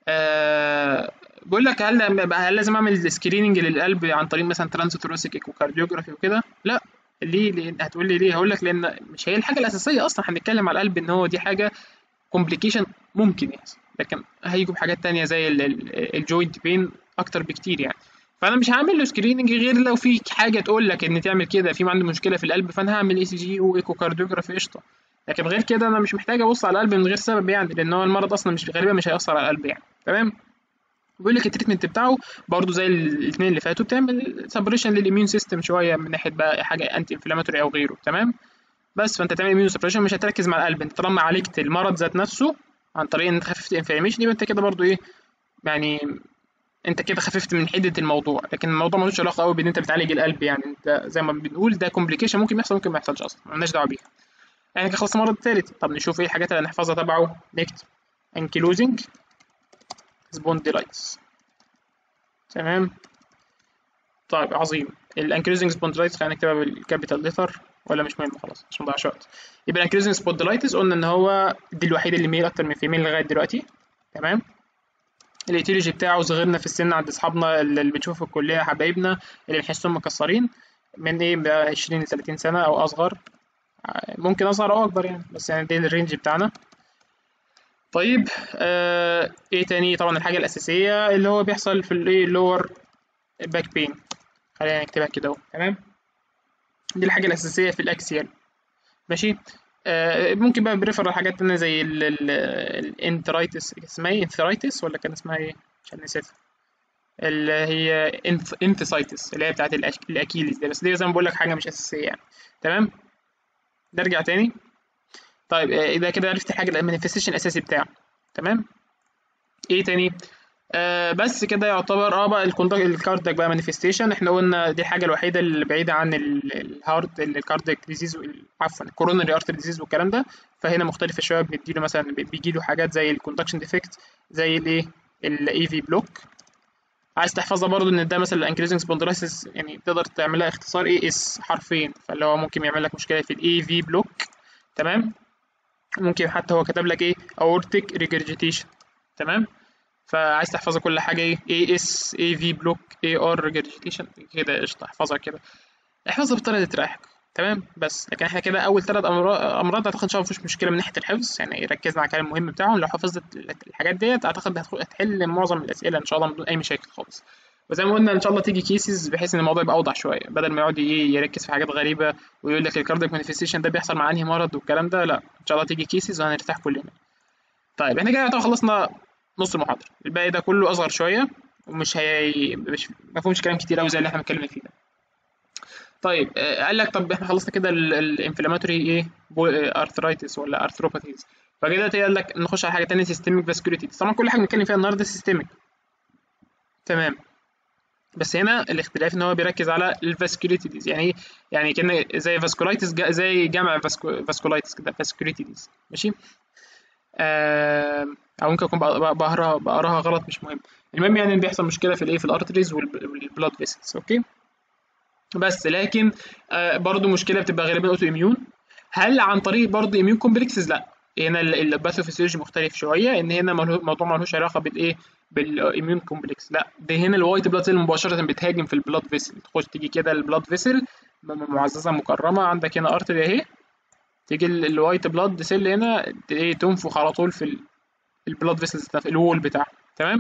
آه بيقول لك هل هل لازم اعمل سكريننج للقلب عن طريق مثلا ترانسثوراسيك ايكوكارديوجرافي وكده؟ لا. ليه؟ لان هتقول لي ليه، هقول لك لان مش هي الحاجه الاساسيه اصلا، هنتكلم على القلب ان هو دي حاجه كومبليكيشن ممكن يحصل، لكن هيجوا بحاجات تانية زي الجوينت بين اكتر بكتير يعني. فانا مش هعمل له سكريننج غير لو في حاجه تقول لك ان تعمل كده، في عنده مشكله في القلب، فانا هعمل اي سي جي وايكو كارديوجرافي قشطه. لكن غير كده انا مش محتاج ابص على القلب من غير سبب يعني، لان هو المرض اصلا مش غالبا مش هيأثر على القلب يعني. تمام، بيقول لك التريتمنت بتاعه برضو زي الاثنين اللي فاتوا، بتعمل سبريشن للاميون سيستم شويه من ناحيه بقى حاجه انتي انفلاماتوري او غيره. تمام، بس فانت تعمل اميون سبريشن، مش هتركز مع القلب، انت طالما عالجت المرض ذات نفسه عن طريق ان انت خففت الانفلاميشن، يبقى انت كده برضو ايه يعني، انت كده خففت من حده الموضوع، لكن الموضوع ملوش علاقه قوي بان انت بتعالج القلب يعني، انت زي ما بنقول ده كومبليكيشن ممكن يحصل ممكن ما يحصلش اصلا، مالناش دعوه بيها. يعني كده خلصنا المرض الثالث. طب نشوف ايه الحاجات اللي هنحفظها تبعه. نكتب انكلوزنج سبونديلايتس. تمام، طيب عظيم. الانكلوزنج سبونديلايتس خلينا نكتبها بالكابيتال ليتر ولا مش مهم خلاص عشان ما نضيعش وقت. يبقى الانكلوزنج سبونديلايتس قلنا ان هو دي الوحيد اللي ميل اكتر من فيميل لغايه دلوقتي. تمام، الايتيولوجي بتاعه صغرنا في السن عند اصحابنا اللي بنشوفه في الكليه حبايبنا اللي بنحسهم مكسرين من ايه بقى عشرين ل ثلاثين سنه او اصغر، ممكن اصغر او اكبر يعني، بس يعني ده الرينج بتاعنا. طيب، آه ايه تاني؟ طبعا الحاجه الاساسيه اللي هو بيحصل في الايه اللور باك بين، خلينا نكتبها كده اهو. تمام، دي الحاجه الاساسيه في الاكسيال. ماشي، آه ممكن بقى بريفر حاجات تانية زي الانترايتس، اسمها ايه انثرايتس ولا كان اسمها ايه عشان نسيتها، اللي هي انثسايتس اللي هي بتاعت الأك- الاكيليز دي، بس دي زي ما بقول لك حاجه مش اساسيه يعني. تمام، نرجع تاني. طيب، آه، يبقى كده عرفت الحاجه المانيفستيشن الاساسي بتاعه. تمام، ايه تاني؟ آه بس كده يعتبر اه بقى الكوندك الكاردياك بقى مانيفستيشن، احنا قلنا دي الحاجه الوحيده اللي بعيده عن الهارت الكاردياك ديزيز، عفوا الكورونري ارتري ديزيز والكلام ده. فهنا مختلفه شويه، بنديله مثلا بيجي له حاجات زي الكوندكشن ديفكت، زي الايه الاي في بلوك، عايز تحفظها برضو ان ده مثلا الانكريزنج سبونديلوسيس يعني تقدر تعملها اختصار اي اس حرفين، فاللي هو ممكن يعمل لك مشكله في الاي في بلوك. تمام. ممكن حتى هو كتب لك ايه اورتيك ريجرجيتيشن. تمام. فعايز تحفظها كل حاجه ايه اي اس اي في بلوك اي ار ريجرجيتيشن كده قشطه احفظها كده، احفظها بالطريقه اللي تريحك. تمام. بس لكن احنا كده اول ثلاث امراض اعتقد ان شاء الله مفيش مشكله من ناحيه الحفظ، يعني ركزنا على الكلام المهم بتاعهم، لو حفظت الحاجات ديت اعتقد هتحل معظم الاسئله ان شاء الله بدون اي مشاكل خالص. وزي ما قلنا ان شاء الله تيجي كيسز بحيث ان الموضوع يبقى اوضح شويه، بدل ما يقعد ايه يركز في حاجات غريبه ويقول لك الكاردياك مانيفستيشن ده بيحصل مع انهي مرض والكلام ده، لا ان شاء الله تيجي كيسز وهنرتاح كلنا. طيب احنا كده يعتبر خلصنا نص المحاضره، الباقي ده كله اصغر شويه ومش هي مش ما فيهمش كلام كتير قوي زي اللي احنا اتكلمنا فيه ده. طيب آه، قال لك طب احنا خلصنا كده الانفلاماتوري ايه ارثرايتس ولا ارثروباثيز، فكده قال لك نخش على حاجه ثانيه سيستميك فاسكوليتيز. طبعا كل حاجه بنتكلم فيها النهارده سيستميك. تمام. بس هنا الاختلاف ان هو بيركز على الفاسكوليتيز، يعني ايه؟ يعني كان زي فاسكولايتس زي جمع فاسكولايتس كده فاسكوليتيز. ماشي. آه او ممكن اكون بقراها بقراها غلط مش مهم. المهم يعني ان بيحصل مشكله في الايه في الارتريز والبلاد فيسلز. اوكي. بس لكن آه برضو مشكله بتبقى غالبا اوتو اميون. هل عن طريق برضو اميون كومبلكسز؟ لا، هنا الباثوفيسيولوجي مختلف شويه، ان هنا الموضوع ملوش علاقه بالايه بالاميون كومبلكس، لا ده هنا الوايت بلاد سيل مباشره بتهاجم في البلاد فيسل، تخش تيجي كده البلاد فيسل معززه مكرمه، عندك هنا ارتري اهي، تيجي الوايت بلاد سيل هنا ايه تنفخ على طول في البلاد فيسلز في الوول بتاعها. تمام.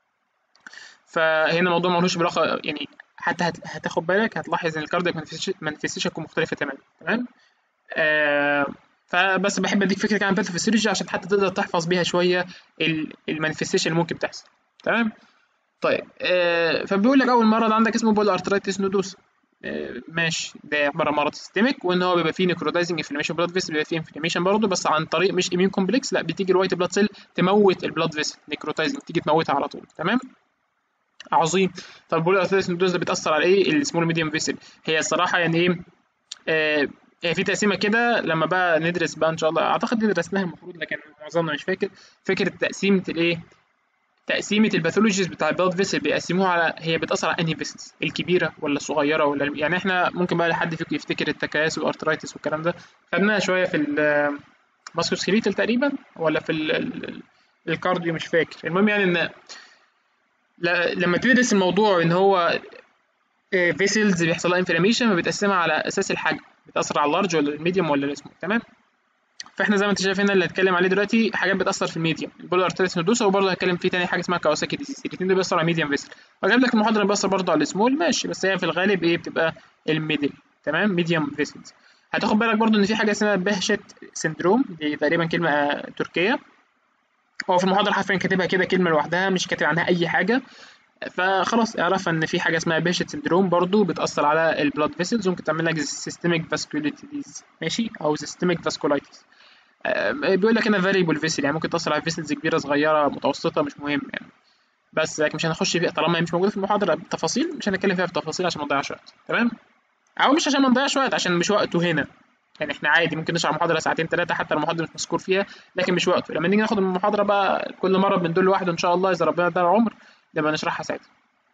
فهنا الموضوع ملوش علاقه يعني، حتى هتاخد بالك هتلاحظ ان الكاردياك مانيفستيشن تكون مختلفه تماما. تمام. آه فبس بحب اديك فكره عن الباثوفيسيولوجي عشان حتى تقدر تحفظ بيها شويه المانيفستيشن اللي ممكن تحصل. تمام. طيب آه فبيقول لك اول مرض عندك اسمه بول ارترايتس نودوس. آه ماشي، ده عباره عن مرض سيستميك، وان هو بيبقى فيه نيكروتايزنج انفلاميشن بلاد فيسل، بيبقى فيه انفلاميشن برضه بس عن طريق مش اميون كومبلكس، لا بتيجي الوايت بلاد سيل تموت البلاد فيسل، نيكروتايزنج تيجي تموتها على طول. تمام. عظيم. طب البول ارترايتس نودوس ده بيتاثر على ايه؟ السمول ميديوم فيسل. هي الصراحه يعني ايه آه هي في تقسيمه كده لما بقى ندرس بقى ان شاء الله، اعتقد دي درسناها المفروض لكن معظمنا مش فاكر فكره تقسيمه الايه تقسيمه الباثولوجيز بتاع البلاد فيسل، بيقسموها على هي بتاثر على انهي فيسلز، الكبيره ولا الصغيره ولا يعني احنا ممكن بقى لحد فيكم يفتكر التكيس والارترايتس والكلام ده خدناها شويه في الماسكوسكليتال تقريبا ولا في ال ال الكارديو مش فاكر. المهم يعني ان لما تدرس الموضوع ان هو فيسلز بيحصل لها انفلاميشن بتقسمها على اساس الحجم، بتاثر على اللارج ولا الميديوم ولا السمول. تمام. فاحنا زي ما انت شايف هنا اللي هنتكلم عليه دلوقتي حاجات بتاثر في الميديوم، البولار ارتريتس نودوسا، وبرضه هنتكلم فيه تاني حاجه اسمها كاواساكي ديزيز، الاثنين دول بيأثروا على الميديوم فيسل، وجايب لك المحاضره اللي بيأثر برضه على السمول ماشي، بس هي في الغالب ايه بتبقى الميدل. تمام. ميديوم فيسلز. هتاخد بالك برضه ان في حاجه اسمها بهشت سندروم، دي تقريبا كلمه تركيه، هو في المحاضره حرفيا كاتبها كده كلمه لوحدها مش كاتب عنها اي حاجه، فخلاص اعرف ان في حاجه اسمها بيشت سندروم برضو بتاثر على البلاد فيسلز، ممكن تعمل لك سيستميك فاسكوليتيز ماشي او سيستميك فاسكولايتس. بيقول لك هنا فاريبل فيسل، يعني ممكن تاثر على فيسلز كبيره صغيره متوسطه مش مهم يعني، بس لكن مش هنخش فيها طالما هي مش موجوده في المحاضره بالتفاصيل، مش هنتكلم فيها بالتفاصيل عشان ما نضيعش وقت. تمام. او مش عشان ما نضيعش وقت، عشان مش وقته هنا، يعني احنا عادي ممكن نشرح محاضره ساعتين ثلاثه حتى المحاضره مش مذكور فيها، لكن مش وقته، لما نيجي ناخد المحاضره بقى كل مره من دول لوحده ان شاء الله اذا ربنا ادانا عمر نبقى نشرحها ساعتها.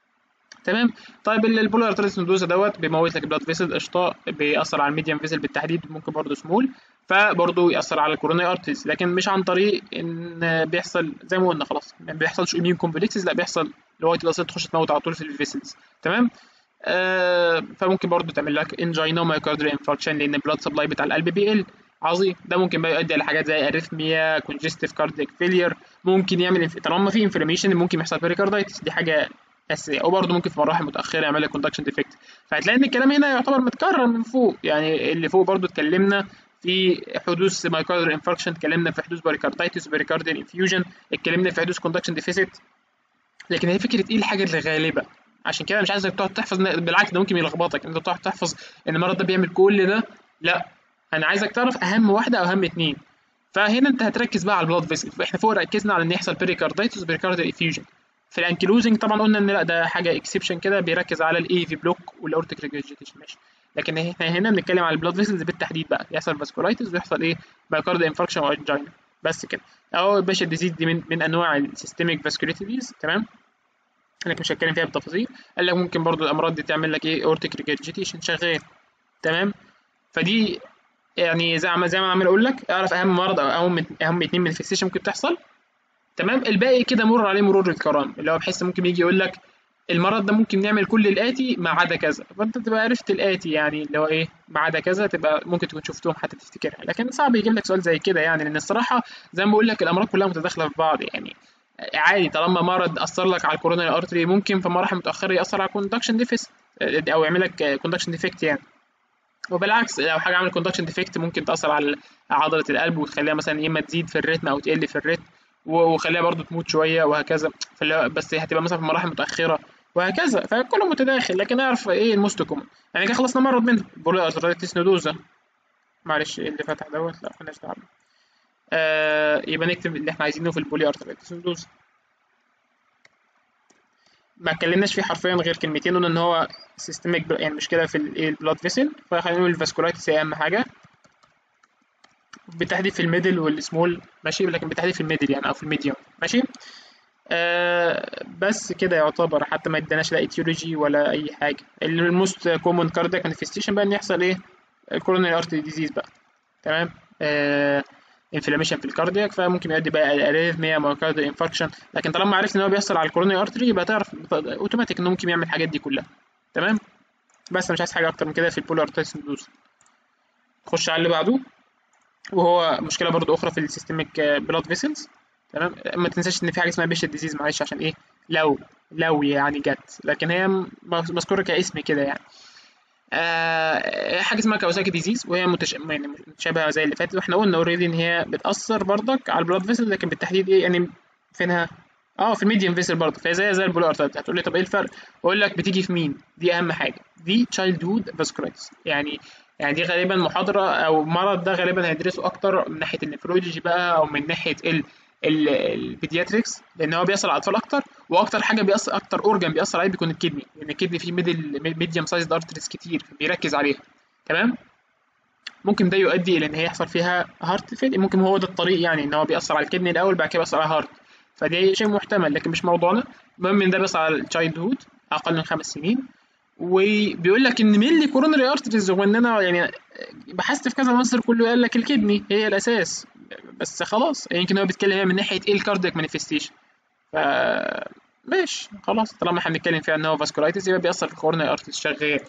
تمام. طيب البولار ارتريتس نودوزا دوت بيموت لك البلاد فيسل قشطه، بيأثر على الميديم فيسل بالتحديد، ممكن برضه سمول، فبرضه يأثر على الكوروني ارتريز، لكن مش عن طريق ان بيحصل زي ما قلنا خلاص ما بيحصلش اميون كومبلكسز، لا بيحصل الوايت بلاد سيل تخش تموت على طول في الفيسلز. تمام. آه فممكن برضه تعمل لك انجينا ومايوكارديال انفاركشن لان البلاد سبلاي بتاع القلب بيقل. عظيم. ده ممكن بقى يؤدي لحاجات زي اريثميا، كونجستيف كاردياك فيلير، ممكن يعمل طالما في انفلاميشن ممكن يحصل بيريكاردايتس، دي حاجه اساسيه، او برضه ممكن في مراحل متاخره يعمل لك كوندكشن ديفكت. فهتلاقي ان الكلام هنا يعتبر متكرر من فوق، يعني اللي فوق برضه اتكلمنا في حدوث مايوكارديال انفاركشن، اتكلمنا في حدوث باريكاردايتس وباريكارديال انفيوجن، اتكلمنا في حدوث كوندكشن ديفيسيت، لكن هي فكره ايه الحاجه اللي غالبه، عشان كده مش عايزك تقعد تحفظ، بالعكس ده ممكن يلخبطك انت تقعد تحفظ ان المرض ده بيعمل كل ده، لا انا عايزك تعرف اهم واحده او اهم اتنين. فهنا انت هتركز بقى على البلاد فيسل، احنا فوق ركزنا على ان يحصل بيريكاردايتس وبيريكارديال انفيوجن، في الانكلوزنج طبعا قلنا ان لا ده حاجه اكسبشن كده بيركز على الاي في بلوك والاورتيك ريجرجيتيشن ماشي، لكن احنا هنا بنتكلم على البلاد فيسلز بالتحديد بقى، يحصل فاسكولايتس ويحصل ايه مايوكارديال انفاركشن وانجينا، بس كده. اهو يا باشا الديزيز دي من, من انواع السيستميك فاسكوليتيز. تمام. لكن مش هتكلم فيها بالتفاصيل. قال لك ممكن برضو الامراض دي تعمل لك ايه اورتيك ريجرجيتيشن شغال. تمام. فدي يعني زي ما زي ما عمال اقول لك، اعرف اهم مرض او اهم اهم اتنين مانيفستيشن ممكن تحصل. تمام. الباقي كده مر عليه مرور الكرام، اللي هو بحس ممكن يجي يقول لك المرض ده ممكن نعمل كل الآتي ما عدا كذا، فأنت تبقى عرفت الآتي يعني اللي هو إيه ما عدا كذا، تبقى ممكن تكون شفتهم حتى تفتكرها. لكن صعب يجيب لك سؤال زي كده يعني، لأن الصراحة زي ما بقول لك الأمراض كلها متداخلة في بعض يعني. عادي طالما مرض أثر لك على الكوروناري ارتري، ممكن في مراحل متأخرة يأثر على الكوندكشن ديفيس أو يعمل لك كوندكشن ديفكت يعني. وبالعكس لو حاجة عملت كوندكشن ديفكت ممكن تأثر على عضلة القلب وتخليها مثلا يا إما تزيد في الريتم أو تقل في الريتم، وخليها برضو تموت شوية وهكذا. فاللي هو بس هتبقى مثلا في مراحل متأخرة وهكذا، فكله متداخل. لكن اعرف ايه الموست كومن يعني. كده خلصنا مرض منهم بولي ارثرايتس نودوزا. معلش ايه اللي فتح دوت، لا مالناش دعوة. آه يبقى نكتب اللي احنا عايزينه في البولي ارثرايتس نودوزا. ما اتكلمناش فيه حرفيا غير كلمتين، قلنا ان هو سيستميك يعني مشكلة في البلاد فيسل، فخلينا نقول الفاسكولايتس هي اهم حاجة بالتحديد في الميدل والسمول ماشي، لكن بالتحديد في الميدل يعني او في الميديوم ماشي. آه بس كده يعتبر، حتى ما اداناش لا ايتيولوجي ولا اي حاجه. الموست كومون كاردياك مانيفستيشن بقى ان يحصل ايه الكوروناري ارتري ديزيز بقى. تمام. آه انفلاميشن في الكاردياك، فممكن يؤدي بقى الاريثميا مايوكارديال انفاركشن. لكن طالما عرفت ان هو بيحصل على الكوروناري ارتري يبقى تعرف اوتوماتيك انه ممكن يعمل الحاجات دي كلها. تمام. بس مش عايز حاجه اكتر من كده في البولار ارتريتس ندوز. نخش على اللي بعده، وهو مشكله برضو اخرى في السيستميك بلاد فيسلز. تمام. ما تنساش ان في حاجه اسمها بيشت ديزيز، معلش عشان ايه لو لو يعني جت، لكن هي م- مذكوره كاسم كده يعني. آه حاجه اسمها كawasaki ديزيز، وهي متش... يعني متشابهه زي اللي فاتت، واحنا قلنا اوريدي ان هي بتاثر برضك على البلاد فيسل، لكن بالتحديد ايه يعني فينها اه في الميديم فيسل برضه، فهي زي زي البولار ارتريت. هتقول لي طب ايه الفرق؟ اقول لك بتيجي في مين، دي اهم حاجه، دي تشايلد هود فاسكولايتس يعني. يعني دي غالبا محاضره او مرض ده غالبا هيدرسه اكتر من ناحيه النفرولوجي بقى، او من ناحيه ال البيدياتريكس، لان هو بيأثر على الاطفال اكتر. واكتر حاجه بيأثر، اكتر اورجان بيأثر عليه بيكون الكدني، لان الكدني فيه ميدل ميديوم سايزد ارتريز كتير بيركز عليها. تمام. ممكن ده يؤدي الى ان هي يحصل فيها هارت فيل، ممكن هو ده الطريق يعني، ان هو بيأثر على الكدني الاول بعد كده بيأثر على الهارت. فدي شيء محتمل لكن مش موضوعنا. المهم ان ده بيأثر على التشايلد هود اقل من خمس سنين. وبيقول لك ان مين لي كورونري ارتريز، رغم ان انا يعني بحثت في كذا مصدر كله قال لك الكدني هي الاساس. بس خلاص يمكن هو بيتكلم هنا من ناحيه ايه الكاردياك مانيفستيشن. ف ماشي خلاص، طالما احنا بنتكلم فيها ان هو فاسكولايتس يبقى بيأثر في الكورونري ارتريز شغال.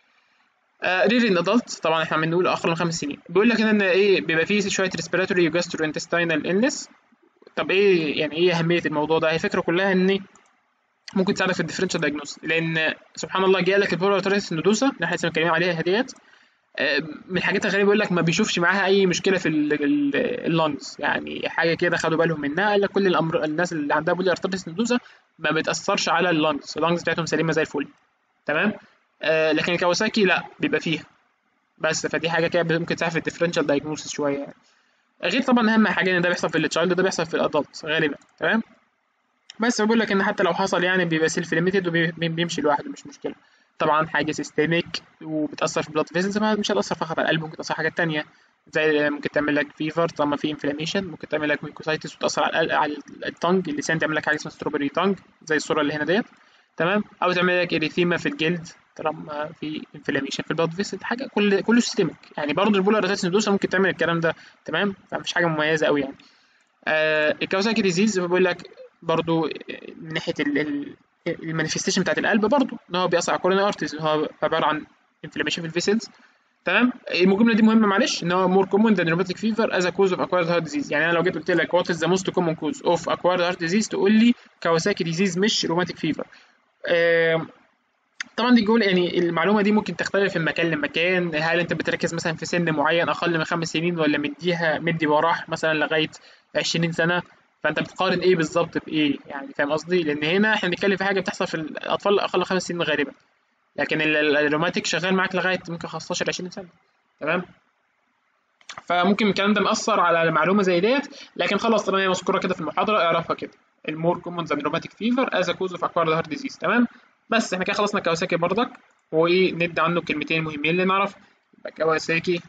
رير ان ادلت، طبعا احنا بنقول اقل من خمس سنين. بيقول لك ان ايه بيبقى فيه شويه ريسبيراتوري وجاسترو انتستينال النس. طب ايه يعني ايه اهميه الموضوع ده؟ هي الفكره كلها ان ممكن تساعدك في الديفرنشال دايجنوز، لان سبحان الله جالك البولاريتس نودوسا اللي احنا لسه متكلمين عليها ديت. آه، من الحاجات الغريبه بيقول لك ما بيشوفش معاها اي مشكله في اللانجز، يعني حاجه كده خدوا بالهم منها. قال لك كل الأمر الناس اللي عندها بولاريتس نودوسا ما بتاثرش على اللانجز، اللانجز بتاعتهم سليمه زي الفل. تمام. آه لكن كawasaki لا بيبقى فيها. بس فدي حاجه كده ممكن تساعد في الديفرنشال دايجنوستس شويه يعني. غير طبعا اهم حاجه ان ده بيحصل في التشايلد، ده بيحصل في الادلت غالبا. تمام. بس بقول لك ان حتى لو حصل يعني بيبقى سيلف ليميتد وبيمشي لوحده مش مشكله. طبعا حاجه سيستميك وبتاثر في بلاد فيزلز، مش هتاثر فقط على القلب، ممكن تاثر حاجات تانية زي ممكن تعمل لك فيفر طالما في انفلاميشن، ممكن تعمل لك ميكوسايتس وتاثر على القلب على التونج، اللسان تعمل لك حاجه اسمها ستروبري تونج زي الصوره اللي هنا ديت. تمام. او تعمل لك اريثيما في الجلد طالما في انفلاميشن في البلاد فيسل، حاجه كل كله سيستميك يعني. برضه البولار ارتريتس نودوسا ممكن تعمل الكلام ده. تمام. فمفيش حاجه مميزه قوي يعني. آه الكawasaki ديزيز بيقول لك برضو من ناحيه المانيفستيشن بتاعت القلب برضو ان هو بيأثر على الكوروناري ارتريز، هو عباره عن انفلاميشن في الفيسلز. تمام. الجمله دي مهمه معلش، ان هو مور كومون ذان روماتيك فيفر از كوز اوف اكوايرد هارت ديزيز. يعني انا لو جيت قلت لك وات از ذا موست كومون كوز اوف اكوايرد هارت ديزيز تقول لي كawasaki ديزيز مش روماتيك فيفر. آه طبعا دي جول يعني، المعلومه دي ممكن تختلف من مكان لمكان. هل انت بتركز مثلا في سن معين اقل من خمس سنين، ولا مديها مدي وراح مثلا لغايه عشرين سنه؟ فانت بتقارن ايه بالظبط بايه يعني، فاهم قصدي؟ لان هنا احنا بنتكلم في حاجه بتحصل في الاطفال اقل من خمس سنين غالبا، لكن ال- ال- الروماتيك شغال معاك لغايه ممكن خمستاشر عشرين سنه. تمام. فممكن الكلام ده مأثر على معلومه زي ديت، لكن خلاص طالما هي مذكوره كده في المحاضره اعرفها كده. المور كومون ذان روماتيك فيفر از كوز اوف اكوارد هارت ديزيز. تمام. بس احنا كده خلصنا كawasaki برضك، وايه ندي عنه كلمتين مهمين اللي نعرف. يبقى كawasaki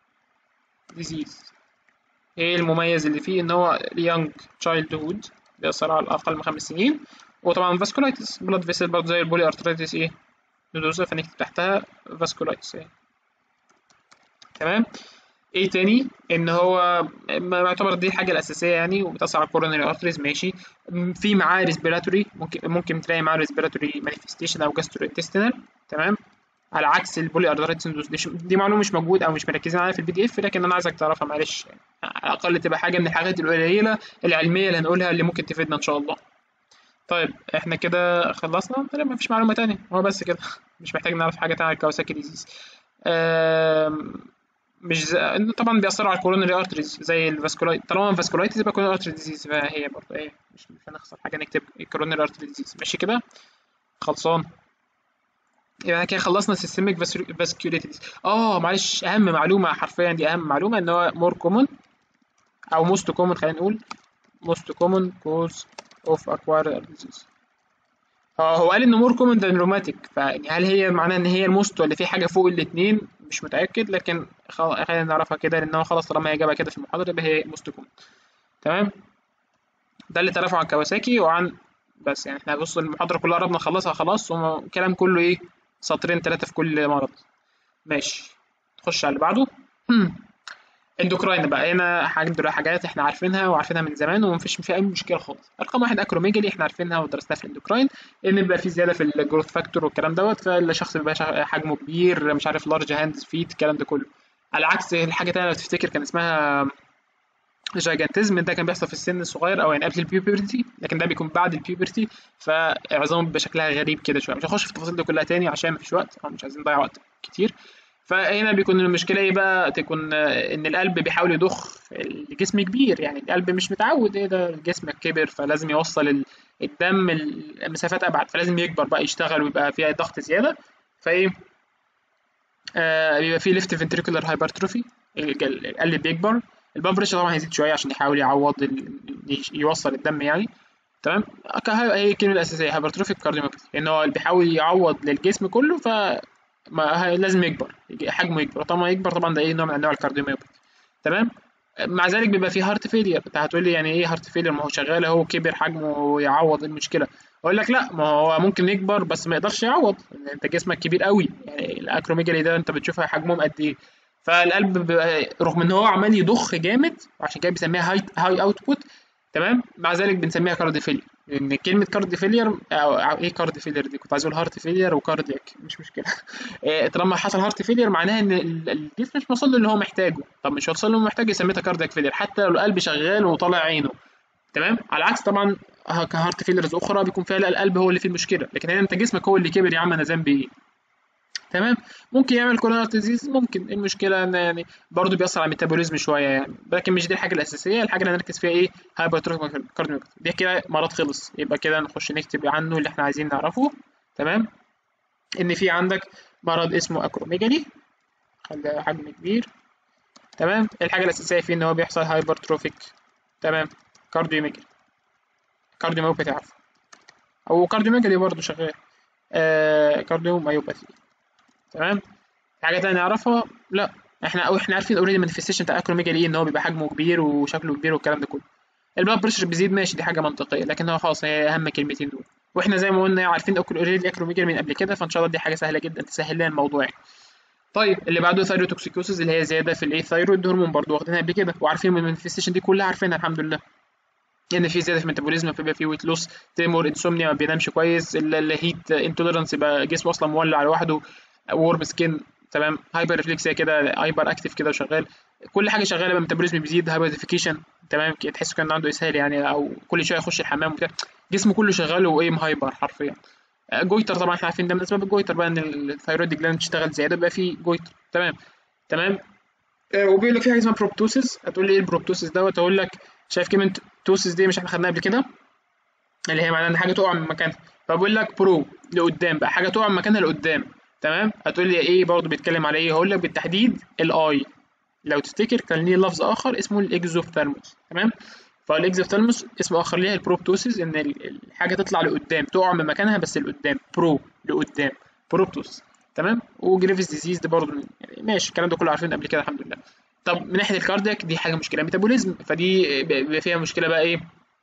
ديزيز ايه المميز اللي فيه؟ ان هو يونج تشايلد هود بيأثر على الاقل من خمس سنين، وطبعا فاسكولايتس بلاد فيسل برضه زي البولي ارترايتس ايه نودوزا، فنكتب تحتها فاسكولايتس ايه. تمام. ايه تاني ان هو ما يعتبر دي الحاجه الاساسيه يعني، وبتاثر على الكورونري ارتريز ماشي. م، في معاه ريسبيراتوري، ممكن ممكن تلاقي معاه ريسبيراتوري مانيفستيشن او جاسترو انتستينال. تمام. على عكس البولي ارترايتس دي, دي معلومه مش موجود او مش مركزين عليها في البي دي اف، لكن انا عايزك تعرفها معلش يعني. على الاقل تبقى حاجه من الحاجات القليله العلميه اللي هنقولها اللي ممكن تفيدنا ان شاء الله. طيب احنا كده خلصنا تقريبا، مفيش معلومه تانية، هو بس كده مش محتاج نعرف حاجه تانية عن الكawasaki ديزيز. مش زي... طبعا بيأثروا على الكورونري ارتريز زي الفاسكولايت، طالما الفاسكولايتس يبقى كورونري ارتري ديزيز، فهي برضه ايه مش مش هنخسر حاجه نكتب الكورونري ارتري ديزيز ماشي كده. خلصان. يبقى كده خلصنا سيستميك فاسكوليتيز. اه معلش، اهم معلومه حرفيا دي اهم معلومه، ان هو مور كومون او موست كومون، خلينا نقول موست كومون كوز اوف اكوار ديزيز. اه هو قال ان مور كومون ذان روماتيك، فيعني هل هي معناها ان هي الموست ولا في حاجه فوق الاثنين؟ مش متاكد، لكن خل... خلينا نعرفها كده، لان هو خلاص طالما هي جابها كده في المحاضره يبقى هي موست كومون. تمام. ده اللي تعرفه عن كawasaki وعن، بس يعني احنا بص المحاضره كلها قربنا نخلصها خلاص، والكلام كله ايه سطرين ثلاثه في كل مرض. ماشي. نخش على اللي بعده. اندوكراين بقى، هنا حاجات حاجات احنا عارفينها وعارفينها من زمان ومفيش فيها اي مشكله خالص. رقم واحد اكروميجالي، احنا عارفينها ودرسناها في الاندوكراين، ان بيبقى في زياده في الجروث فاكتور والكلام دوت، فالشخص بيبقى شا- حجمه كبير، مش عارف لارج هاندز فيت الكلام ده كله. على عكس الحاجه تانية لو تفتكر كان اسمها جايجانتزم، ده كان بيحصل في السن الصغير او يعني قبل البيوبرتي، لكن ده بيكون بعد البيوبرتي، فعظام بيبقى شكلها غريب كده شويه. مش هخش في التفاصيل دي كلها تاني عشان مفيش وقت او مش عايزين نضيع وقت كتير. فهنا بيكون المشكله ايه بقى، تكون آه، ان القلب بيحاول يضخ الجسم كبير، يعني القلب مش متعود، ايه ده جسمك كبر فلازم يوصل ال- الدم المسافات ابعد، فلازم يكبر بقى يشتغل ويبقى فيها ضغط زياده. فايه آه بيبقى فيه ليفت فنتريكولار هايبرتروفي، القلب بيكبر. البلد بريشر طبعا هيزيد شويه عشان يحاول يعوض ال... يوصل الدم يعني. تمام. ك- هي الكلمه الاساسيه هايبرتروفيك كارديوميوباثي، ان هو بيحاول يعوض للجسم كله، ف ما هي- لازم يكبر، يجي- حجمه يكبر، طبعا يكبر طبعا ده ايه نوع من انواع الكارديوميوباثي. تمام. مع ذلك بيبقى فيه هارت فيلير. انت هتقول لي يعني ايه هارت فيلير؟ ما هو شغال اهو كبر حجمه ويعوض المشكله. اقول لك لا، ما هو ممكن يكبر بس ما يقدرش يعوض، لان انت جسمك كبير قوي، يعني الاكروميجالي ده انت بتشوفها حجمهم قد ايه. فالقلب بيبقى رغم ان هو عمال يضخ جامد، وعشان كده بيسميها هاي هاي اوتبوت. تمام. مع ذلك بنسميها كارد فيلير، لان كلمه كارد فيلير او أو ايه كارد فيلير دي، كنت عايز اقول هارت فيلير وكاردياك مش مشكله. إيه، طالما حصل هارت فيلير معناها ان ال- الجسم مش واصل له اللي هو محتاجه. طب مش واصل له اللي هو محتاجه، يسميها كاردياك فيلير حتى لو القلب شغال وطالع عينه. تمام. على عكس طبعا ه- كهارت فيلرز اخرى بيكون فيها لا القلب هو اللي فيه المشكله، لكن هنا انت جسمك هو اللي كبر، يا عم انا ذنبي ايه؟ تمام. ممكن يعمل كورونار ديزيز، ممكن. المشكله ان يعني برضه بيأثر على الميتابوليزم شويه يعني، لكن مش دي الحاجه الاساسيه. الحاجه اللي هنركز فيها ايه؟ هايبرتروفيك كارديوميوباثي. ده كده مرض خلص، يبقى كده نخش نكتب عنه اللي احنا عايزين نعرفه. تمام. ان في عندك مرض اسمه اكروميجالي، خلي حجم كبير. تمام. الحاجه الاساسيه فيه ان هو بيحصل هايبرتروفيك. تمام. كارديوميجالي، كارديوميوباثي عفوا، او كارديوميجالي برضه شغال. آه كارديوميوباثي. تمام. في حاجه تانية نعرفها؟ لا. احنا او احنا عارفين اوريدي مانيفستيشن بتاع اكروميجالي ايه، ان هو بيبقى حجمه كبير وشكله كبير والكلام ده كله. البلاد بريشر بيزيد ماشي، دي حاجه منطقيه، لكن هو خلاص هي اهم كلمتين دول. واحنا زي ما قلنا عارفين اوريدي اكروميجالي من قبل كده، فان شاء الله دي حاجه سهله جدا تسهل لنا الموضوع يعني. طيب اللي بعده ثايروتوكسيكوسيس، اللي هي زياده في الايه ثايرويد هرمون، برضه واخدينها قبل كده وعارفين من المانيفستيشن دي كلها، عارفينها الحمد لله. ان في زياده في الميتابوليزم، فبيبقى في ويت لوس، تيمور، انسومنيا، ما بينامش كويس، الهيت انتوليرانس، يبقى جسمه اصلا مولع لوحده، وورم سكين. تمام. هايبر ريفلكس كده، هايبر اكتف كده وشغال، كل حاجه شغاله بقى، الميتابوليزم بيزيد، هايبرتيفيكيشن. تمام. كده تحس كان عنده اسهال يعني، او كل شويه يخش الحمام وبتاع، جسمه كله شغال وايه مهايبر حرفيا. جويتر طبعا احنا عارفين ده من اسباب الجويتر بقى، ان الثايرويد جلاند تشتغل زياده بقى في جويتر. تمام. تمام. آه، وبيقول لك في حاجه اسمها بروبتوسيس. هتقول لي ايه البروبتوسيس دوت؟ اقول لك شايف كلمه توسيس دي مش احنا خدناها قبل كده، اللي هي معناها ان حاجه تقع من مكانها. فبقول لك برو لقدام بقى، حاجه تقع من مكانها لقدام. تمام. هتقول لي ايه برضه بيتكلم على ايه؟ هقول لك بالتحديد الاي. لو تفتكر كان ليه لفظ اخر اسمه الاكزوثالموس. تمام. فالاكزوثالموس اسم اخر ليها البروبتوسيس، ان ال- الحاجه تطلع لقدام، تقع من مكانها بس لقدام، برو لقدام، بروبتوس. تمام. وجريفز ديزيز ده برضه يعني ماشي، الكلام ده كله عارفين قبل كده الحمد لله. طب من ناحيه الكاردياك دي حاجه مشكله ميتابوليزم، فدي بيبقى فيها مشكله بقى ايه؟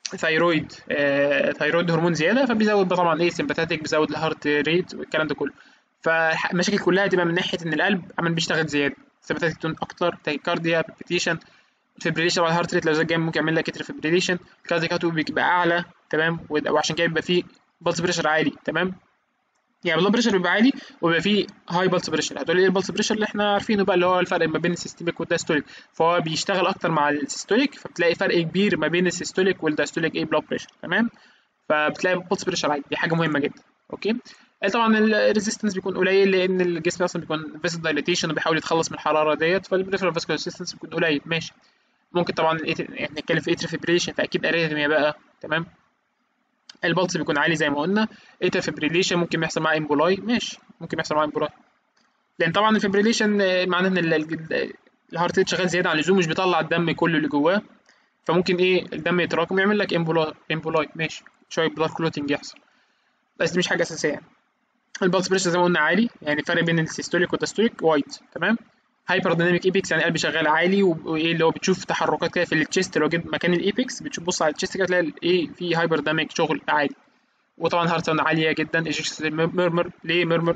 ثايرويد آه، ثايرويد هرمون زياده، فبيزود بقى طبعا ايه سمباثيك، بيزود الهارت ريت والكلام ده كله. فالمشاكل كلها تبقى من ناحيه ان القلب عمال بيشتغل زياده، سمباثيك تون اكتر، تاكيكارديا، بالبيتيشن، فيبريليشن. طبعا الهارت ريت لو زاد جامد ممكن يعمل لك اتر فيبريليشن، الكاردياك اوت بيبقى اعلى، تمام، وعشان كده بيبقى فيه بلس بريشر عالي، تمام. يعني البلد بريشر بيبقى عالي وبيبقى فيه هاي بلس بريشر. هتقول ايه البلس بريشر اللي احنا عارفينه بقى، اللي هو الفرق ما بين السيستوليك والدايستوليك، فهو بيشتغل اكتر مع السيستوليك، فبتلاقي فرق كبير ما بين السيستوليك والدايستوليك ايه بلاد بريشر، تمام. فبتلاقي البلس بريشر عالي، دي حاجه مهمه جدا. اوكي. طبعا الريزيستنس بيكون قليل لان الجسم اصلا بيكون فيسل دايليتيشن وبيحاول يتخلص من الحراره ديت، فالبريفرال فاسكولار ريزيستنس بيكون قليل، ماشي. ممكن طبعا يعني نتكلم في اتر فيبريشن، فاكيد اريثميا بقى، تمام. البلس بيكون عالي زي ما قلنا. اتر فيبريليشن ممكن يحصل معاه امبولاي، ماشي، ممكن يحصل معاه امبولاي، لان طبعا الفيبريليشن معناه ان ال- ال- الهارت ريت شغال زياده عن اللزوم، مش بيطلع الدم كله اللي جواه، فممكن ايه الدم يتراكم ويعمل لك امبولاي، امبولاي ماشي، شويه بلاد كلوتنج يحصل، بس دي مش حاجه اساسيه يعني. البلس بريشر زي ما قلنا عالي، يعني فرق بين السيستوليك والداستوليك وايد، تمام. هايبر دايناميك ايبكس، يعني قلبي شغال عالي، وايه اللي هو بتشوف تحركات كده في التشيست، لو جيت مكان الايبكس بتشوف بص على التشيست كده تلاقي ايه في هايبر دايناميك شغل عالي. وطبعا هارت ساوند عاليه جدا، ايجكشن ميرمر، ليه ميرمر؟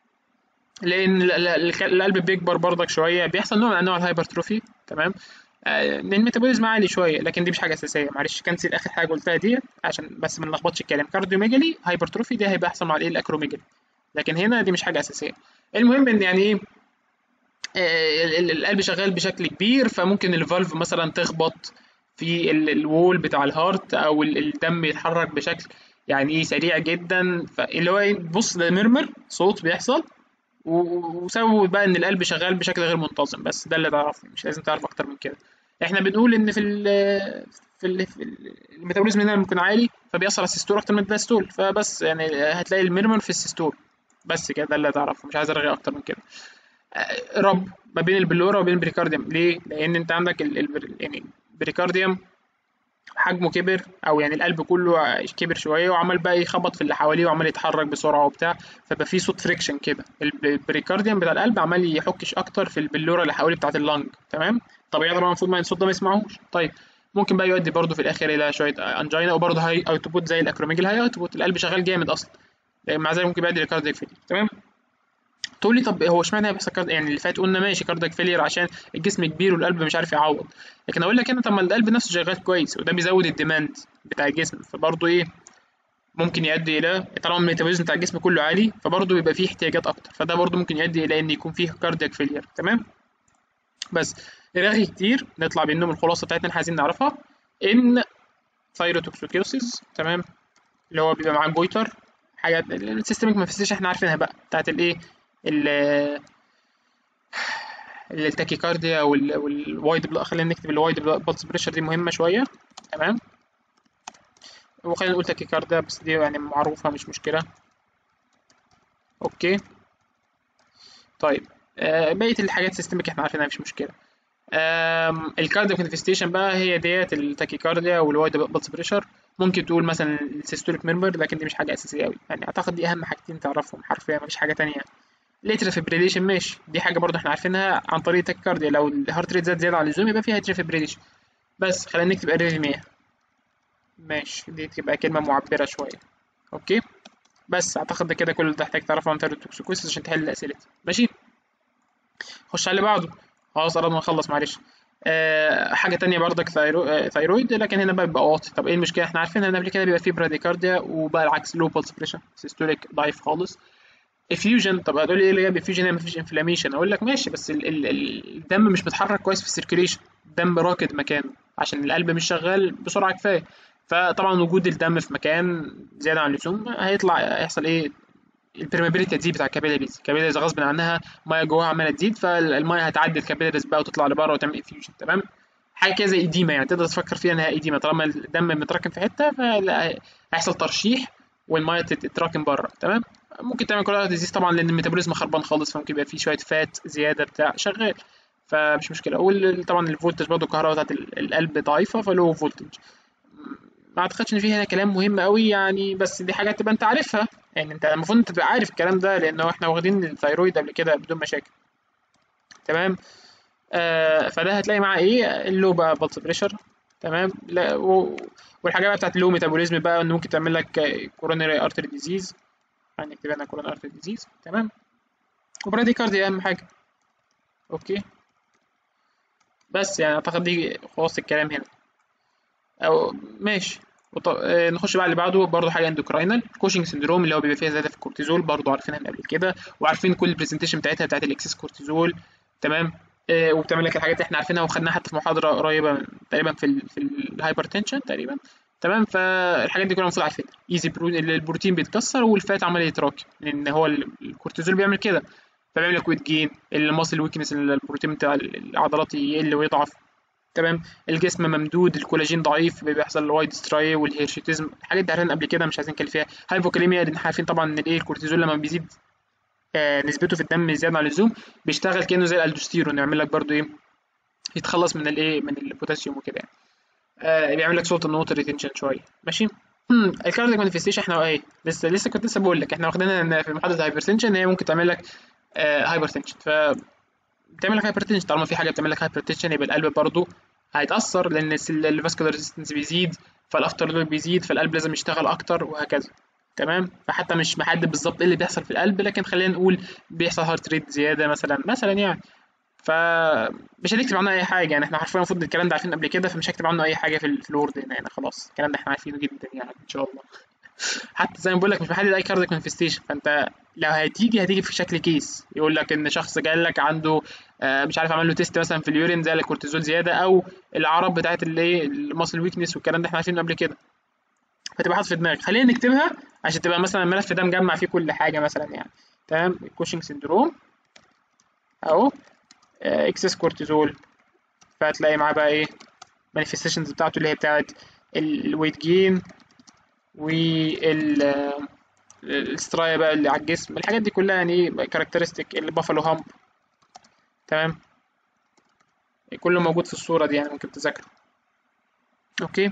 لان ال- ال- القلب بيكبر برضك شويه، بيحصل نوع من انواع الهايبرتروفي، تمام. آه، لان الميتابوليزم عالي شويه، لكن دي مش حاجه اساسيه، معلش كنسل اخر حاجه قلتها دي عشان بس ما نلخبطش الكلام. كارديوميجالي هايبرتروفي ده هيبقى احسن مع الايه الاكروميجالي، لكن هنا دي مش حاجه اساسيه. المهم ان يعني ايه، آه، ال- ال- القلب شغال بشكل كبير، فممكن الفالف مثلا تخبط في ال- الوول بتاع الهارت، او ال- الدم يتحرك بشكل يعني ايه سريع جدا، فاللي هو ايه بص ده ميرمر صوت بيحصل، و- وسببه بقى ان القلب شغال بشكل غير منتظم، بس ده اللي تعرفه، مش لازم تعرف اكتر من كده. احنا بنقول ان في ال في ال في ال- الميتابوليزم هنا بيكون عالي، فبيأثر على السيستول اكتر من الدايستول، فبس يعني هتلاقي الميرمر في السيستول، بس كده ده اللي تعرفه، مش عايز ارغي اكتر من كده. آه، رب ما بين البلورا وبين البريكارديوم، ليه؟ لان انت عندك ال ال يعني البريكارديوم حجمه كبر، او يعني القلب كله كبر شويه وعمال بقى يخبط في اللي حواليه وعمال يتحرك بسرعه وبتاع، فبقى في صوت فريكشن كده، البريكارديوم بتاع القلب عمال يحكش اكتر في البلوره اللي حواليه بتاعه اللنج، تمام. طبيعي طبعا المفروض ما الصوت ده ما يسمعوش، طيب. ممكن بقى يؤدي برضه في الاخر الى شويه انجينا، وبرضه هاي اوتبوت زي الاكروميجل، هاي اوتبوت القلب شغال جامد اصلا، مع ذلك ممكن يؤدي لكاردياك فيلير، تمام. تقول لي طب هو اشمعنى بيحصل كارد، يعني اللي فات قلنا ماشي كاردياك فيلير عشان الجسم كبير والقلب مش عارف يعوض، لكن اقول لك انا طب ما القلب نفسه شغال كويس وده بيزود الديماند بتاع الجسم، فبرضه ايه ممكن يؤدي الى طالما الميتابوليزم بتاع الجسم كله عالي، فبرضه بيبقى فيه احتياجات اكتر، فده برضه ممكن يؤدي الى ان يكون فيه كاردياك فيلير، تمام. بس رغي كتير، نطلع بانه من الخلاصه بتاعتنا اللي عايزين نعرفها ان ثايروتوكسيكوسيس، تمام، اللي هو بيبقى معاه جويتر، حاجه السيستميك مانيفستيشن احنا عارفينها بقى بتاعت الايه ال- التاكيكارديا وال- والوايد بل... خلينا نكتب الوايد بلس بريشر، دي مهمه شويه، تمام. وخلينا نقول تاكيكارديا بس دي يعني معروفه مش مشكله، اوكي. طيب آه، بقيه الحاجات سيستميك احنا عارفينها مش مشكله. الكاردياك مانيفستيشن بقى هي ديت التاكيكارديا والوايد بلس بريشر، ممكن تقول مثلا السيستوليك ميرمر، لكن دي مش حاجه اساسيه قوي يعني، اعتقد دي اهم حاجتين تعرفهم حرفيا، مفيش حاجه تانية. الاتريال فيبريليشن ماشي، دي حاجه برضه احنا عارفينها عن طريق التاكيكارديا، لو الهارت ريت زاد زياده عن اللزوم يبقى فيها اتريال فيبريليشن. بس خلينا نكتب اريثميا، ماشي، دي تبقى كلمه معبره شويه، اوكي. بس اعتقد ده كده كل اللي تحتاج تعرفه عن التوكسيكوسيس عشان تحل الاسئله، ماشي. خش على اللي بعده، خلاص قربنا نخلص معلش. آه حاجة تانية برضك ثايرو... آه ثايرويد، لكن هنا بقى بيبقى واطي، طب ايه المشكلة؟ احنا عارفين ان قبل كده بيبقى فيه براديكارديا، وبقى العكس لو بلس بريشر، سيستوليك ضعيف خالص. افيوجن، طب هتقول لي ايه اللي جاب افيوجن؟ مفيش انفلاميشن، اقول لك ماشي، بس ال... ال... ال- الدم مش بيتحرك كويس في السيركيليشن، الدم راكد مكانه عشان القلب مش شغال بسرعة كفاية، فطبعا وجود الدم في مكان زيادة عن اللزوم هيطلع هيحصل ايه، البرميابيليتي هتزيد بتاع الكابيلاريز، الكابيلاريز غصب عنها ميه جواها عماله تزيد، فالميه هتعدي الكابيلاريز بقى وتطلع لبره وتعمل انفيوجن، تمام. حاجه كده زي ايديما، يعني تقدر تفكر فيها انها ايديما، طالما الدم متراكم في حته فهيحصل ترشيح والميه تتراكم بره، تمام. ممكن تعمل كولار ديزيز طبعا لان الميتابوليزم خربان خالص، فممكن يبقى فيه شويه فات زياده بتاع شغال، فمش مشكله. وطبعا الفولتج برضه الكهرباء بتاعت القلب ضعيفه فلو فولتج، ما اعتقدش ان في هنا كلام مهم قوي يعني، بس دي حاجات تبقى انت عارفها، يعني انت المفروض انت تبقى عارف الكلام ده لانه احنا واخدين الثايرويد قبل كده بدون مشاكل، تمام. آه فده هتلاقي معاه ايه اللو بقى بلس بريشر، تمام. لا و... والحاجه بقى بتاعت اللو ميتابوليزم بقى، ان ممكن تعمل لك كوروناري ارتري ديزيز، هنكتب هنا كوروناري ارتري ديزيز. تمام. وبراديكارديا اهم حاجه. اوكي. بس يعني اعتقد دي خلاص الكلام هنا، او ماشي. وط... آه، نخش بقى اللي بعده، برضه حاجه اندوكراينال كوشنج سندروم، اللي هو بيبقى فيها زياده في الكورتيزول، برضه عارفينها من قبل كده، وعارفين كل البرزنتيشن بتاعتها بتاعت الاكسس كورتيزول. تمام. آه، وبتعمل لك الحاجات اللي احنا عارفينها وخدناها حتى في محاضره قريبه تقريبا في ال في الهايبرتنشن تقريبا. تمام. فالحاجات دي كلها المفروض عارفينها. ايزي برو... البروتين بيتكسر والفات عمال يتراكم، لان هو ال- الكورتيزول بيعمل كده، فبيعمل لك ويت جين، الماسل ويكنس، البروتين بتاع العضلات يقل ويضعف. تمام. الجسم ممدود، الكولاجين ضعيف، بيحصل الوايت ستراي والهيرشيتيزم، الحاجات دي عارفين قبل كده مش عايزين نتكلم فيها. هايبوكاليميا، لان احنا عارفين طبعا ان الايه الكورتيزول لما بيزيد آه نسبته في الدم زياده عن اللزوم، بيشتغل كانه زي الالدوستيرون، يعمل لك برضو ايه، يتخلص من الايه من البوتاسيوم وكده يعني. آه بيعمل لك صوت النوتر ريتنشن شويه. ماشي. هم الكاردياك مانيفستيشن احنا ايه لسه لسه كنت لسه بقول لك احنا واخدينها إن في محاضره هايبرتنشن هي ممكن تعمل لك آه هايبرتنشن. ف بتعمل لك هايبرتنشن، طالما في حاجه بتعمل لك هايبرتنشن يبقى القلب برضه هيتاثر، لان الفاسكولار ريزيستنس بيزيد، فالافتر لود بيزيد، فالقلب لازم يشتغل اكتر وهكذا. تمام. فحتى مش محدد بالظبط ايه اللي بيحصل في القلب، لكن خلينا نقول بيحصل هارت ريت زياده مثلا مثلا يعني. فمش هنكتب عنه اي حاجه يعني، احنا عارفين المفروض الكلام ده عارفين قبل كده، فمش هكتب عنه اي حاجه في, ال- في الوورد هنا يعني. خلاص الكلام ده احنا عارفينه جدا يعني ان شاء الله. حتى زي ما بقول لك مش محدد اي كاردياك مانيفستيشن، فانت لو هتيجي هتيجي في شكل كيس، يقول لك ان شخص جاي لك عنده آه، مش عارف عمل له تيست مثلا في اليورين زي الكورتيزول زياده، او الاعراض بتاعت الايه الماسل ويكنس والكلام ده احنا عارفينه قبل كده، فتبقى حاطط في دماغك. خلينا نكتبها عشان تبقى مثلا الملف ده مجمع فيه كل حاجه مثلا يعني. تمام. كوشنج سندروم اهو، اكسس كورتيزول، فهتلاقي معاه بقى ايه مانيفستيشنز بتاعته اللي هي بتاعت الويت جين وال السترايا بقى اللي على الجسم، الحاجات دي كلها يعني ايه كاركترستيك البافالو هامب. تمام. كله موجود في الصورة دي يعني ممكن تذاكره. اوكي.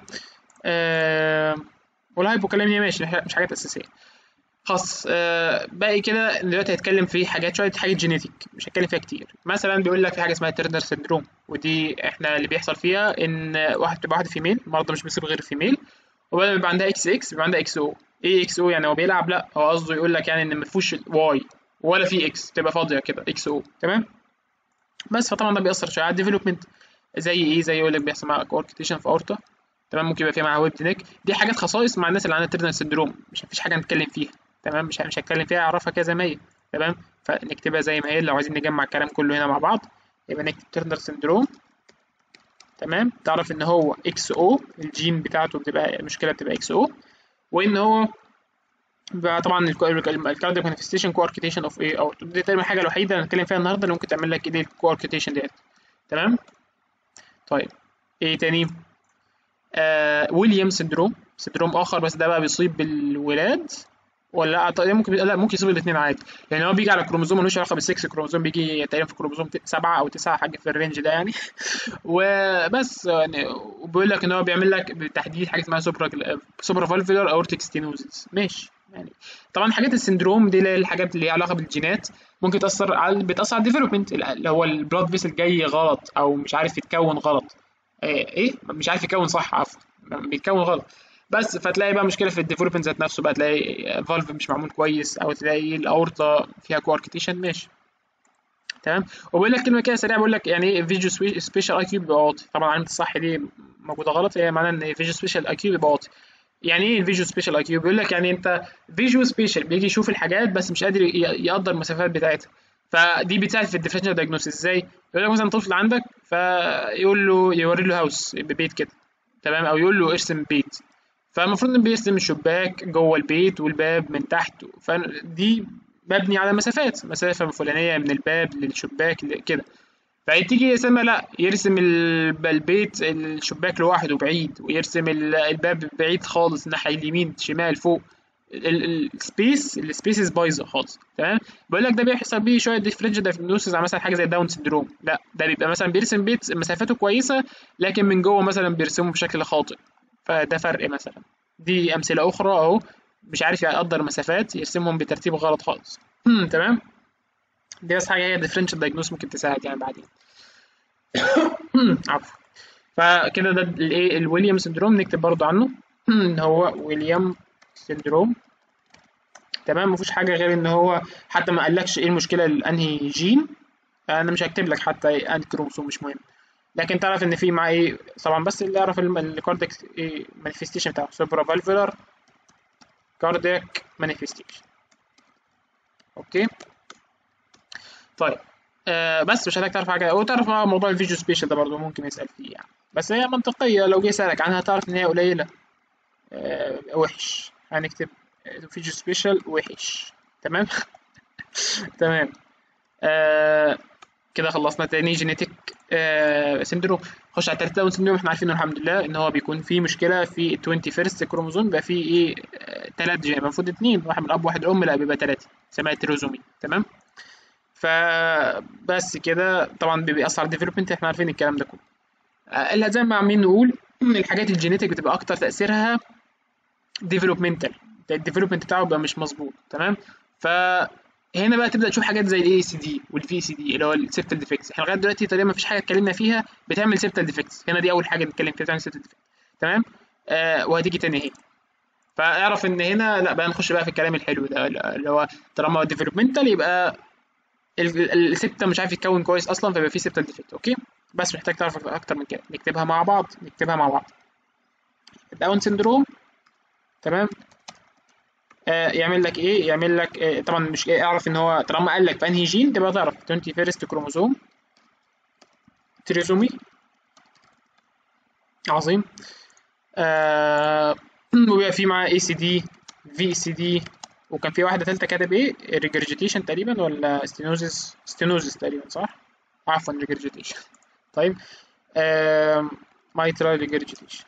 آه والهايبوكاليميا ماشي مش حاجات أساسية. خلاص. آه باقي كده دلوقتي هيتكلم في حاجات شوية حاجات جينيتك مش هتكلم فيها كتير. مثلا بيقول لك في حاجة اسمها تيرنر سندروم، ودي احنا اللي بيحصل فيها ان واحد بتبقى واحدة فيميل، المرضى مش بيصيب غير فيميل، وبدل ما يبقى عندها اكس اكس بيبقى عندها اكس او. ايه اكس او يعني هو بيلعب؟ لا هو قصده يقول لك يعني ان ما فيهوش واي ولا في اكس، تبقى فاضيه كده اكس او. تمام. بس فطبعا ده بيأثر شويه على الديفلوبمنت. زي ايه؟ زي يقول لك بيحصل معاها كوركتيشن في اورتا. تمام. ممكن يبقى فيها معاها ويب نيك، دي حاجات خصائص مع الناس اللي عندها تيرنر سندروم، مش مفيش حاجه نتكلم فيها. تمام. مش مش هتكلم فيها، اعرفها كده زي ما هي. تمام. فنكتبها زي ما هي لو عايزين نجمع الكلام كله هنا مع بعض، يبقى نكتب تيرنر سندروم. تمام. تعرف ان هو اكس او، الجين بتاعته بتبقى المشكله بتبقى اكس او، وان هو بقى طبعا الكاردياك مانيفستيشن كو اركيتيشن اوف ايه، او دي تقريبا الحاجه الوحيده اللي هنتكلم فيها النهارده اللي ممكن تعمل لك ايه الكو اركيتيشن ديت. تمام. طيب ايه تاني؟ آه ويليام سندروم، سندروم اخر بس ده بقى بيصيب بالولاد، ولا لا تقريبا ممكن، لا ممكن يصيب الاثنين عادي، لان هو بيجي على كروموزوم ملوش علاقه بالسكس، كروموزوم بيجي تقريبا في كروموزوم سبعه او تسعه حاجه في الرينج ده يعني. وبس يعني. وبيقول لك ان هو بيعمل لك بالتحديد حاجه اسمها سوبرا سوبرا فالفولار اورتيك ستينوزيس. ماشي يعني. طبعا حاجات السندروم دي اللي هي الحاجات اللي ليها علاقه بالجينات ممكن تاثر على بتاثر على الديفلوبمنت، اللي هو البلاد فيسل جاي غلط او مش عارف يتكون غلط. ايه إيه؟ مش عارف يكون صح، عفوا بيتكون غلط. بس فتلاقي بقى مشكله في الديفلوبمنت ذات نفسه بقى، تلاقي فالف مش معمول كويس، او تلاقي الاورطه فيها كواركتيشن. ماشي. تمام. وبيقول لك كلمه كده سريعه، بيقول لك يعني ايه فيجو سبيشال اي كيو بيبقى واطي. طبعا علامه الصح دي موجوده غلط، هي معناها ان فيجو سبيشال اي كيو بيبقى واطي. يعني ايه الفيجو سبيشال اي كيو؟ بيقول لك يعني انت فيجو سبيشال بيجي يشوف الحاجات بس مش قادر ي- يقدر المسافات بتاعتها. فدي بتساعد في الديفرنشال دايجنوستس ازاي؟ يقول لك مثلا طفل عندك فيقول له يوري له هاوس ببيت كده. تمام. او يقول له ارسم بيت، فالمفروض ان بيرسم الشباك جوه البيت والباب من تحت، فدي مبني على مسافات، مسافه فلانيه من الباب للشباك ل- كده. فتيجي يرسمها لا، يرسم الب- البيت الشباك لوحده بعيد، ويرسم ال- الباب بعيد خالص الناحيه اليمين شمال فوق. السبيس السبيسز بايظه خالص. تمام. بقول لك ده بيحصل بيه شويه ديفرنشال دايجنوستس على مثلا حاجه زي داون سندروم. لا ده بيبقى مثلا بيرسم بيت مسافته كويسه، لكن من جوه مثلا بيرسمه بشكل خاطئ، فده فرق مثلا. دي امثله اخرى اهو. مش عارف يقدر مسافات يرسمهم بترتيب غلط خالص. تمام. دي بس حاجه هي ديفرنشال دايجنوستس ممكن تساعد يعني بعدين. عفوا. فكده ده الايه الويليام سندروم، نكتب برضو عنه ان هو ويليام سندروم. تمام، مفيش حاجه غير ان هو حتى ما قالكش ايه المشكله لانهي جين، انا مش هكتب لك حتى انهي كروموسوم، مش مهم، لكن تعرف ان في معاه ايه طبعا، بس اللي يعرف الكاردياك مانيفستيشن بتاعه سوبرا فالفولار كاردياك مانيفستيشن. اوكي طيب، آه بس مش هتحتاج تعرف حاجه، وتعرف موضوع الفيجوال سبيشال ده برضه ممكن يسال فيه يعني، بس هي منطقيه لو جه سالك عنها تعرف ان هي قليله. آه وحش، هنكتب فيجوال سبيشال وحش. تمام تمام. آه كده خلصنا تاني جينيتك آه سندروم. خش على التالت داون سندروم، احنا عارفين الحمد لله ان هو بيكون فيه مشكله في ال واحد كروموزوم، بيبقى فيه ايه آه تلات جين، المفروض اتنين، واحد من الاب واحد ام، لا بيبقى تلاته، اسمها تيروزومي. تمام، فبس كده طبعا بيأثر على الديفلوبمنت، احنا عارفين الكلام ده كله. آه، اللي زي ما عاملين نقول ان الحاجات الجينيتك بتبقى اكتر تأثيرها ديفلوبمنتال، الديفلوبمنت بتاعه بيبقى مش مظبوط. تمام، فهنا بقى تبدا تشوف حاجات زي الاي سي دي والفي سي دي اللي هو السيبتال ديفكتس. احنا لغايه دلوقتي تقريبا ما فيش حاجه اتكلمنا فيها بتعمل سيبتال ديفكتس، هنا دي اول حاجه نتكلم فيها بتعمل سيبتال ديفكتس. تمام، آه وهتيجي تاني اهي، فاعرف ان هنا لا بقى نخش بقى في الكلام الحلو ده اللي هو طالما ديفلوبمنتال يبقى السبتة مش عارف يتكون كويس اصلا، فيبقى فيه سبتال ديفكت. اوكي، بس محتاج تعرف اكتر من كده، نكتبها مع بعض نكتبها مع بعض. داون سندروم، تمام، آه يعمل لك ايه، يعمل لك آه طبعا مش إيه، اعرف ان هو طالما قال لك في انهي جين تبقى تعرف واحد وعشرين كروموزوم تريزومي. عظيم. آه وبيبقى في معاه اي سي دي، في سي دي، وكان في واحده ثالثه كاتب ايه ريجرجيتيشن تقريبا ولا ستينوزيس، ستينوزيس تقريبا صح، عفوا ريجرجيتيشن. طيب، مايترال ريجرجيتيشن.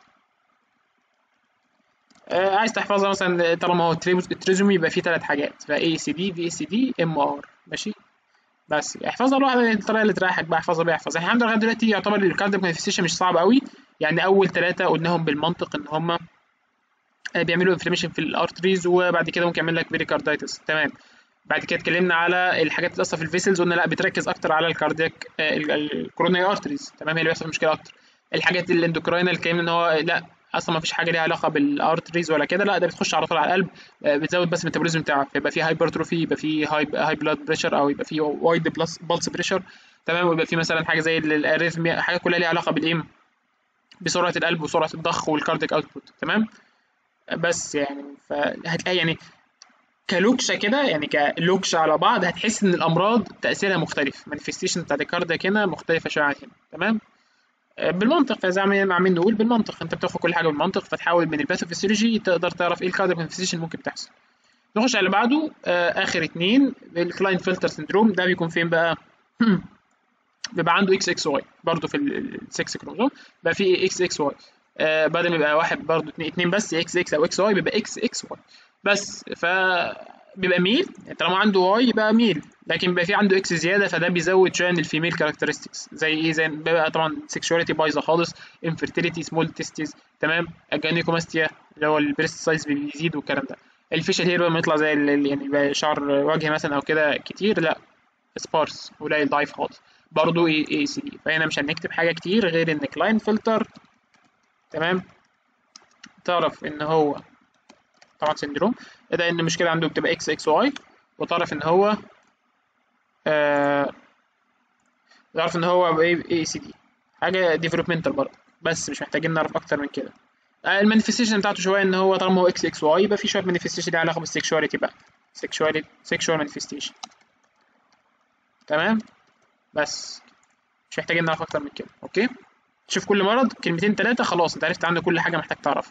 آه عايز تحفظها مثلا طالما هو التريزومي يبقى فيه ثلاث حاجات، فاي سي دي في سي دي ام ار. ماشي، بس احفظها لوحدها الطريقه اللي تريحك بقى، احفظها بقى احفظها. الحمد لله لغايه دلوقتي يعتبر الكاردياك مانيفستيشن مش صعب قوي، يعني اول ثلاثه قلناهم بالمنطق ان هم بيعملوا انفلاميشن في الارتريز، وبعد كده ممكن يعمل لك بيريكاردايتس. تمام، بعد كده اتكلمنا على الحاجات اللي بتأثر في الفيسلز، قلنا لا بتركز اكتر على الكاردياك الكوروناري ارتريز. تمام، هي اللي بيحصل مشكله اكتر. الحاجات الاندوكراينال اتكلمنا ان هو لا اصلا ما فيش حاجه ليها علاقه بالارتريز ولا كده، لا ده بتخش على طول على القلب، بتزود بس الميتابوليزم بتاعك، يبقى في هايبرتروفي، يبقى في هاي هاي بلاد بريشر، او يبقى في وايد بلس بلس بريشر. تمام، ويبقى في مثلا حاجه زي الاريثميا، حاجه كلها ليها علاقه بالايه، بسرعه القلب وسرعه الضخ والكاردياك اوتبوت. تمام، بس يعني فهتلاقي يعني كلوكشه كده، يعني كلوكشه على بعض هتحس ان الامراض تاثيرها مختلف، مانيفستيشن بتاعت الكاردياك هنا مختلفه شويه عن هنا. تمام، بالمنطق، فزي ما عاملين نقول بالمنطق، انت بتاخد كل حاجه بالمنطق، فتحاول من الباثوفيسيولوجي تقدر تعرف ايه الكاردياك مانيفستيشن ممكن تحصل. نخش على اللي بعده، آه اخر اتنين، الكلاين فلتر سندروم. ده بيكون فين بقى؟ بيبقى عنده اكس اكس واي برضه في السكس كروموزوم، بقى في اكس اكس واي، آه بدل ما يبقى واحد برضه اتنين, اتنين بس اكس اكس او اكس واي، بيبقى اكس اكس واي بس، ف بيبقى ميل، طالما عنده واي يبقى ميل، لكن بيبقى في عنده اكس زياده، فده بيزود شويه من الفيميل كاركترستكس، زي ايه، زي بيبقى طبعا سيكشواليتي بايظه خالص، انفيرتيليتي، سمول تيستيز. تمام، الجانيكوماستيا اللي هو البريست سايز بيزيد والكلام ده. الفيشل هير لما يطلع زي ال- يعني يبقى شعر وجه مثلا او كده كتير، لا سبارس قليل ضعيف خالص. برضه اي اي سي دي، فهنا مش هنكتب حاجه كتير غير ان كلاين فلتر. تمام، تعرف ان هو طبعا سندروم، ده ان المشكله عنده بتبقى اكس اكس واي، وتعرف ان هو آه تعرف ان هو اي اي سي دي، حاجه ديفلوبمنتال برضه، بس مش محتاجين نعرف اكتر من كده. آه المانيفستيشن بتاعته شويه ان هو طالما هو اكس اكس واي يبقى في شويه مانيفستيشن ليها علاقه بالسكشواليتي بقى، سكشواليتي سكشوال مانيفستيشن. تمام، بس مش محتاجين نعرف اكتر من كده. اوكي، شوف كل مرض كلمتين ثلاثه خلاص انت عرفت عنه كل حاجه محتاج تعرفها.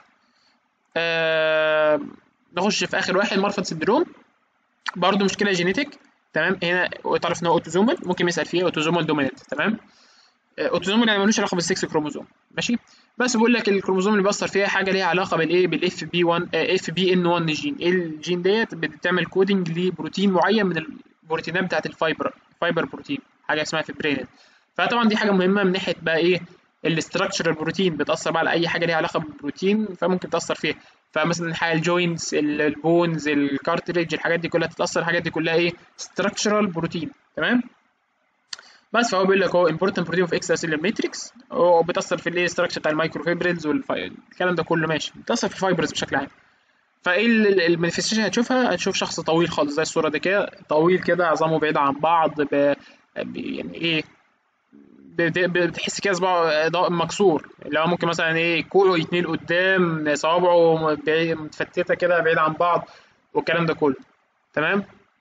آه نخش في اخر واحد، مارفان سندروم، برضه مشكله جينيتك. تمام، هنا تعرف ان هو اوتوزومال، ممكن يسال فيها اوتوزومال دوميننت. تمام، اوتوزومال يعني ملوش علاقه بالسكس كروموزوم. ماشي، بس بيقول لك الكروموزوم اللي بيأثر فيها حاجه ليها علاقه بالايه، بالاف بي واحد، اف بي ان واحد جين. ايه الجين ديت؟ بتعمل كودنج لبروتين معين من البروتينات بتاعت الفايبر، فايبر بروتين، حاجه اسمها فيبرينين. فطبعا دي حاجه مهمه من ناحيه بقى ايه، الاستراكشر البروتين بتاثر بقى على اي حاجه ليها علاقه بالبروتين، فممكن تاثر فيها. فمثلا حاجه الجوينتس، البونز، الكارتريج، الحاجات دي كلها تتاثر، الحاجات دي كلها ايه، ستراكشرال بروتين. تمام، بس فهو بيقول لك هو important protein of extracellular matrix، وبتاثر في الايه structure بتاع المايكروفيبريلز والكلام ده كله، ماشي، بتاثر في الفايبرز بشكل عام. فايه المانيفستيشن هتشوفها؟ هتشوف شخص طويل خالص زي الصوره دي كده، طويل كده، عظامه بعيده عن بعض، ب... ب... يعني ايه، بت- بتحس كده صباعه ض- مكسور، اللي هو ممكن مثلا ايه كوعه يتنيل قدام، صوابعه بعيد- متفتته كده بعيد عن بعض، والكلام ده كله. تمام.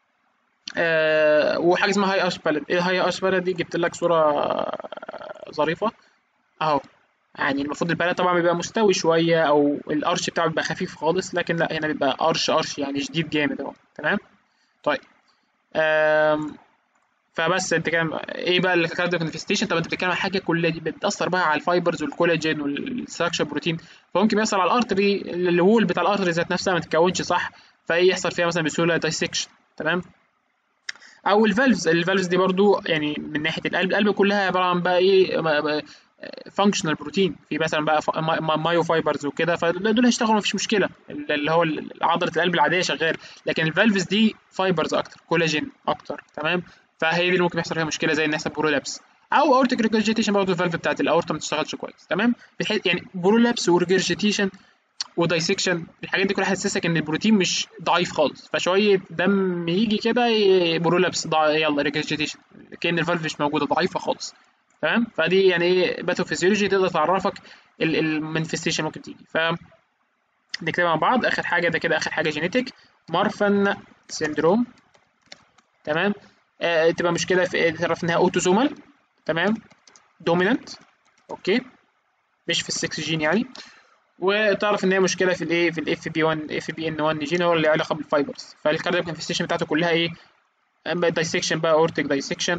آه وحاجه اسمها هاي اش باليت. ايه الهاي اش باليت دي؟ جبت لك صوره آه، ظريفه اهو. يعني المفروض الباليت طبعا بيبقى مستوي شويه، او الارش بتاعه بيبقى خفيف خالص، لكن لا، هنا بيبقى ارش ارش يعني شديد جامد اهو. تمام. طيب. آم، فبس انت كده ايه بقى الكاردياك مانيفستيشن؟ طب انت بتتكلم عن حاجه كل دي بتاثر بقى على الفايبرز والكولاجين والستراكشر بروتين، فممكن يحصل على الارتري، الوول بتاع الارتري ذات نفسها ما تتكونش صح، فايه يحصل فيها مثلا بسهوله دايسكشن. تمام. او الفالفز الفالفز دي برضو يعني من ناحيه القلب، القلب كلها عباره عن بقى ايه، فانكشنال بروتين، في مثلا بقى ف- ما- ما- مايو فايبرز وكده، فدول هيشتغلوا مفيش مشكله، اللي هو عضله القلب العاديه شغال، لكن الفالفز دي فايبرز اكتر، كولاجين اكتر. تمام. فهي دي اللي ممكن يحصل فيها مشكله، زي ان يحصل برولابس او اورتيك ريجرجيتيشن، برضه الفالف بتاعت الاورتا ما تشتغلش كويس. تمام. بحيث يعني برولابس وريجرجيتيشن ودايسكشن، الحاجات دي كلها هتحسسك ان البروتين مش ضعيف خالص، فشويه دم يجي كده ي- برولابس ضع... يلا ريجرجيتيشن، كأن الفالف مش موجوده، ضعيفه خالص. تمام. فدي يعني ايه باثوفيسيولوجي تقدر تعرفك المانيفستيشن ممكن تيجي. ف نكتبها مع بعض. اخر حاجه ده كده اخر حاجه جينيتك، مارفان سيندروم. تمام. آه تبقى مشكله في تعرف انها اوتوزومال. تمام. دومينانت. اوكي. مش في السكس جين يعني. وتعرف ان هي مشكله في الايه، في الاف بي واحد اف بي ان واحد جين، هو اللي له علاقه بالفايبرز. فالكاردياك مانيفستيشن بتاعته كلها ايه؟ دايسكشن بقى، اورتيك دايسكشن،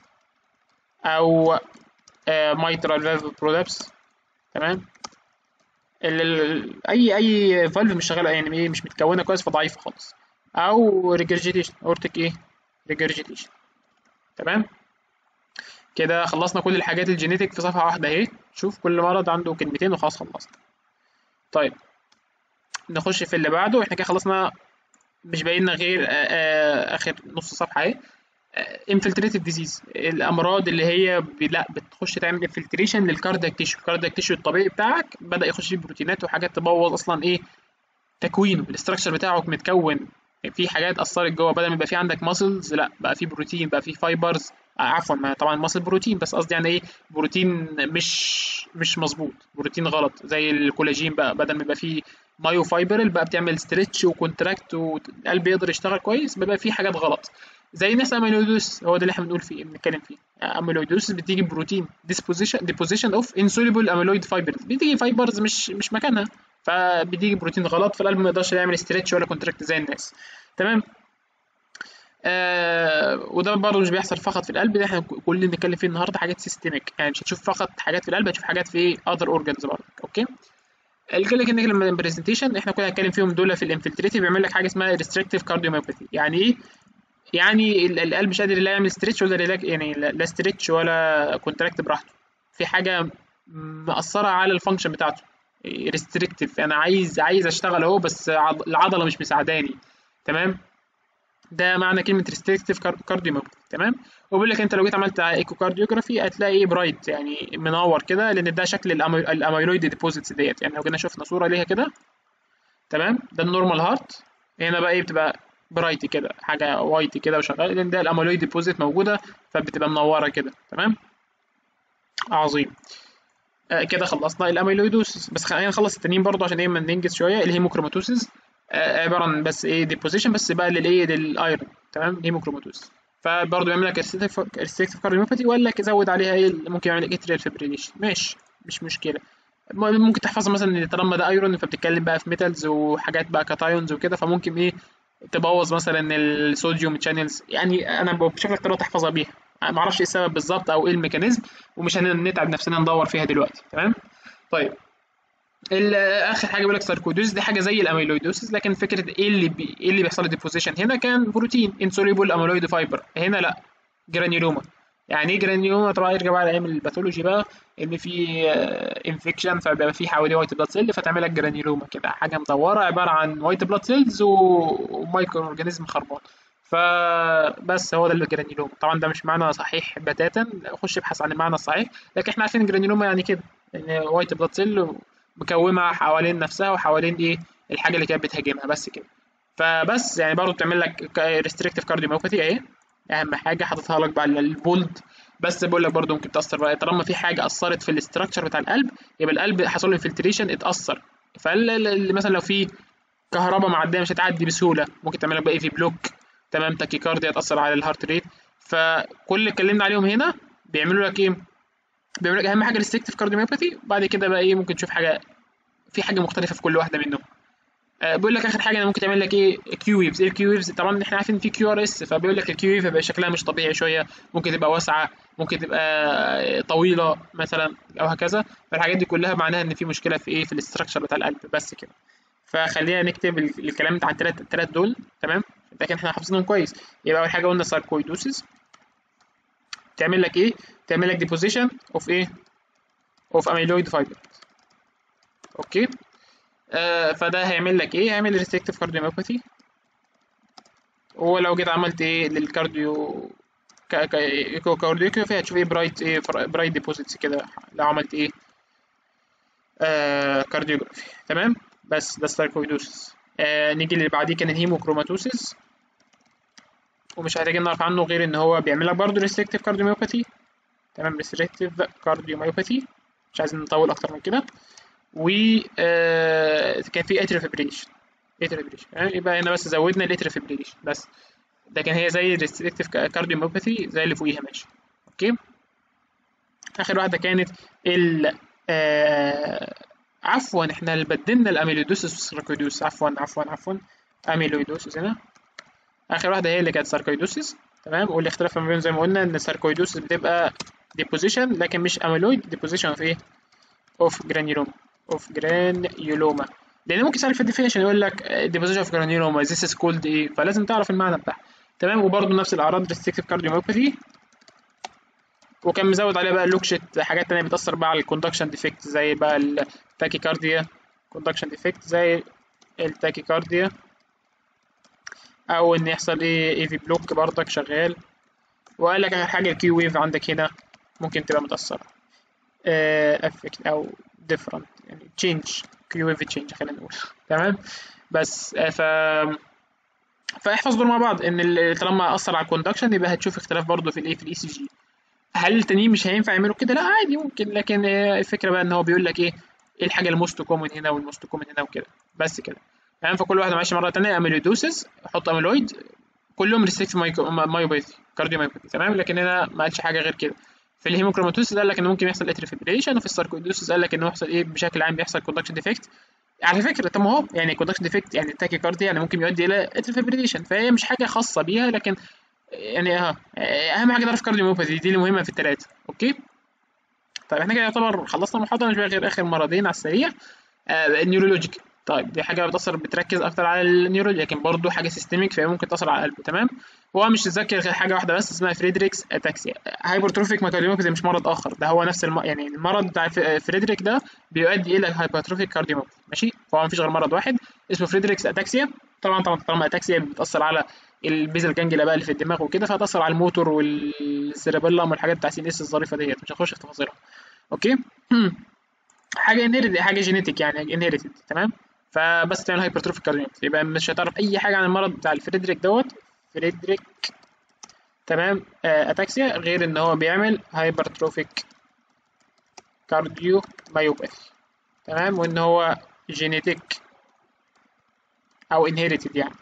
او مايترال فالف برولابس. تمام. ال- ال- اي اي فالف مش شغاله يعني ايه، مش متكونه كويس فضعيفه خالص، او ريجرجيتيشن، اورتيك ايه، ريجرجيتيشن. تمام. كده خلصنا كل الحاجات الجينيتك في صفحه واحده اهي. شوف كل مرض عنده كلمتين وخلاص خلصنا. طيب نخش في اللي بعده. احنا كده خلصنا، مش باين لنا غير آه، آه، اخر نص صفحه اهي. انفلتريتيف ديزيز، الامراض اللي هي ب- لا بتخش تعمل انفلتريشن للكاردياك تيشو، الكاردياك تيشو الطبيعي بتاعك بدا يخش فيه بروتينات وحاجات تبوظ اصلا ايه، تكوينه، الاستراكشر بتاعه متكون في حاجات اثرت جوه، بدل ما يبقى في عندك ماسلز لا بقى في بروتين، بقى في فايبرز. آه عفوا، ما طبعا الماسل بروتين، بس قصدي يعني ايه، بروتين مش مش مظبوط، بروتين غلط، زي الكولاجين بقى بدل ما يبقى فيه مايو فايبرل بقى بتعمل ستريتش وكونتراكت والقلب يقدر يشتغل كويس، بيبقى في حاجات غلط. زي ناس اميلويدوس، هو ده اللي احنا بنقول فيه بنتكلم فيه. اميلويدوس بتيجي بروتين ديسبوزيشن ديبوزيشن اوف انسوليبل اميلويد فايبرز، بتيجي فايبرز مش مش مكانها، فبتيجي بروتين غلط، فالقلب ما يقدرش يعمل ستريتش ولا كونتراكت زي الناس. تمام. آه وده برضه مش بيحصل فقط في القلب، ده احنا كل اللي بنتكلم فيه النهارده حاجات سيستميك، يعني مش هتشوف فقط حاجات في القلب، هتشوف حاجات في اذر اورجانز برضه. اوكي. الكلينيكال برزنتيشن احنا كنا هنتكلم فيهم دول في الانفلتريتيف، بيعمل لك حاجه اسمها ريستريكتيف كارديوميوباثي. يعني ايه؟ يعني ال- القلب مش قادر لا يعمل ستريتش ولا ريلاك، يعني لا لا ستريتش ولا كونتراكت براحته، في حاجه مأثره على الفانكشن بتاعته، ريستريكتيف، انا عايز عايز اشتغل اهو بس عض- العضله مش مساعداني. تمام. ده معنى كلمه ريستريكتيف كارديوميوباثي. تمام. وبيقول لك انت لو جيت عملت ايكو كارديوجرافي هتلاقي ايه، برايت يعني منور كده، لان ده شكل الأمي- الاميلويد ديبوزيتس ديت. يعني لو جينا شفنا صوره ليها كده، تمام، ده النورمال هارت، هنا بقى ايه، بتبقى برايت كده، حاجه وايت كده وشغال، لان ده الاميلويد ديبوزيت موجوده، فبتبقى منوره كده. تمام. عظيم. آه كده خلصنا الاميلويدوسس، بس خلينا نخلص التانيين برضه عشان ايه ما ننجز شويه. الهيموكروماتوسيس آه عباره عن بس ايه ديبوزيشن، بس بقى للايه، للايرون. تمام. هيموكروماتوسيس، فبرضه يعمل لك ريستريكتيف كارديوميوباثي، ولا لك يزود عليها ايه، ممكن يعمل لك اتريال فيبريليشن، ماشي، مش مشكله. ممكن تحفظها مثلا ان طالما ده ايرون فبتتكلم بقى في ميتالز وحاجات بقى كاتايونز وكده، فممكن ايه تبوظ مثلا الصوديوم تشانلز، يعني انا بشكل اختيارات تحفظها بيها. ما اعرفش ايه السبب بالظبط او ايه الميكانيزم، ومش هنتعب نفسنا ندور فيها دلوقتي. تمام. طيب ال- اخر حاجه بيقول لك ساركودوز، دي حاجه زي الاميلويدوسيس، لكن فكره ايه اللي بي... ايه اللي بيحصل ديبوزيشن هنا، كان بروتين انسوليبل اميلويد فايبر، هنا لا، جرانيولوما. يعني ايه جرانيولوما؟ طبعا يرجع بقى لايام الباثولوجي بقى، ان في انفكشن فبيبقى في حواليه وايت بلاد سيل، فتعمل لك جرانيولوما كده، حاجه مدوره عباره عن وايت بلاد سيلز ومايكرو اورجانيزم خربان. فبس هو ده الجرانيولوما. طبعا ده مش معنى صحيح بتاتا، خش ابحث عن المعنى الصحيح، لكن احنا عارفين الجرانيولوما يعني كده، يعني وايت بلاد سيل مكومه حوالين نفسها وحوالين ايه الحاجه اللي كانت بتهاجمها، بس كده. فبس يعني برضه بتعمل لك ريستريكتيف كارديوميوباثي اهي، اهم حاجه حاططها لك بقى البولد. بس بقول لك برضه ممكن تاثر بقى طالما في حاجه اثرت في الاستراكشر بتاع القلب، يبقى القلب حصل له انفلتريشن اتاثر. فمثلا لو في كهرباء معديه مش هتعدي بسهوله، ممكن تعمل لك بقى اي في بلوك، تمام، تاكيكارديا تاثر على الهارت ريت. فكل اللي اتكلمنا عليهم هنا بيعملوا لك ايه؟ بيعملوا لك اهم حاجه ريستريكتيف كارديوميوباثي، وبعد كده بقى ايه ممكن تشوف حاجه في حاجه مختلفه في كل واحده منهم. آه، بيقول لك اخر حاجه انا ممكن تعمل لك ايه كيو ويفز. ايه الكيو ويفز؟ طبعا احنا عارفين في كيو ار اس، فبيقول لك الكيو ويف يبقى شكلها مش طبيعي شويه، ممكن تبقى واسعه، ممكن تبقى طويله مثلا او هكذا. فالحاجات دي كلها معناها ان في مشكله في ايه في الاستراكشر بتاع القلب، بس كده. فخلينا نكتب ال- الكلام بتاع الثلاث الثلاث دول، تمام، لكن احنا حافظينهم كويس. يبقى اول حاجه قلنا ساركويدوسيس، تعمل لك ايه؟ تعمل لك ديبوزيشن اوف ايه؟ اوف اميلويد فايبر. اوكي. آه فده هيعمل لك ايه؟ هيعمل ريستريكتيف كارديوميوباثي. ولو جيت عملت ايه للكارديو كا- كا- ايكو كارديوجرافي هتشوف ايه برايت ايه برايت ديبوزيتس كده لو عملت ايه آه كارديوجرافي، تمام. بس ده الساركويدوسيس. آه نيجي اللي بعديه كان الهيموكروماتوسيس، ومش محتاجين نعرف عنه غير ان هو بيعمل لك برضه ريستريكتيف كارديوميوباثي، تمام، ريستريكتيف كارديوميوباثي، مش عايزين نطول اكتر من كده. و آه كان في اتريال فيبريليشن، اتريال فيبريليشن يعني يبقى هنا بس زودنا الاتريال فيبريليشن بس، لكن هي زي الريستريكتيف كارديوميوباثي زي اللي فوقيها، ماشي. اوكي. اخر واحده كانت ال آه عفوا احنا اللي بدلنا الاميلويدوسيس والساركويدوسيس، عفوا عفوا عفوا اميلويدوسيس هنا. اخر واحده هي اللي كانت ساركويدوسيس، تمام. والاختلاف ما بينهم زي ما قلنا ان الساركويدوسيس بتبقى ديبوزيشن لكن مش اميلويد، ديبوزيشن اوف ايه؟ اوف جرانيولوما، اوف جرانيولوما. لان ممكن يسالك في الديفينيشن يقول لك ديبوزيشن اوف جرانيولوما ذيس از كولد ايه، فلازم تعرف المعنى بتاعها، تمام. وبرده نفس الاعراض ريستريكتيف كارديوميوباثي، وكان مزود عليها بقى لوكشت حاجات تانية بتأثر بقى على الكوندكشن ديفكت زي بقى التاكيكارديا، كوندكشن ديفكت زي التاكيكارديا، او ان يحصل ايه اي في بلوك برضك شغال. وقال لك اخر حاجه الكيو ويف عندك هنا ممكن تبقى متأثرة افكت او ديفرنت يعني تشينج، كيو ويف تشينج خلينا نقول، تمام. بس آه، ف فاحفظ دول مع بعض ان ال- طالما اثر على الكوندكشن يبقى هتشوف اختلاف برضه في الايه في الاي سي جي. هل التانيين مش هينفع يعملوا كده؟ لا عادي ممكن، لكن آه، الفكره بقى ان هو بيقول لك ايه ايه الحاجه الموست كومن هنا والموست كومن هنا وكده، بس كده. يعني فكل واحده معلش مره تانيه اميلويدوسيس حط اميلويد، كلهم ريستريكت مايوباثي كارديومايوباثي، تمام. لكن هنا ما قالش حاجه غير كده. في الهيموكروماتوسيس قال لك ان ممكن يحصل اتري فيبريشن، وفي الساركويدوسيس قال لك انه يحصل ايه بشكل عام بيحصل كوندكشن ديفكت. على فكره طب ما هو يعني كوندكشن ديفكت يعني التاكي كارديا يعني ممكن يؤدي الى اتري فيبريشن، فهي مش حاجه خاصه بيها، لكن يعني اه اهم حاجه نعرف كارديوميوباثي دي المهمه في الثلاثه. اوكي. طيب احنا كده يعتبر خلصنا المحاضره، مش بقى غير اخر مرضين على السريع. آه النيورولوجيكال، طيب دي حاجه بتاثر بتركز اكتر على النيورولوجي، لكن برضه حاجه سيستميك فهي ممكن تاثر على القلب، تمام. هو مش تذكر غير حاجه واحده بس اسمها فريدريكس اتاكسيا. هايبرتروفيك ماكارديوميوباثي مش مرض اخر، ده هو نفس الم... يعني المرض بتاع ف- فريدريك ده بيؤدي الى هايبرتروفيك كارديوميوباثي، ماشي. فهو مفيش غير مرض واحد اسمه فريدريكس اتاكسيا. طبعا طبعا طالما اتاكسيا بتاثر على البيزل جانجلا بقى اللي في الدماغ وكده، فهتاثر على الموتور والسيربيلم والحاجات بتاع سي ان اس الظريفه ديت، مش هنخش في تفاصيلها. اوكي. حاجه انهيرت حاجه جينيتك يعني انهيرتد، تمام. فبس تعمل هايبرتروفيك كارديوميوباثي يبقى مش هتعرف اي حاجه عن المرض بتاع الفريدريك دوت فريدريك، تمام. آه، اتاكسيا غير ان هو بيعمل هايبرتروفيك كارديو مايوباثي، تمام، وان هو جينيتك او انهيرتد يعني،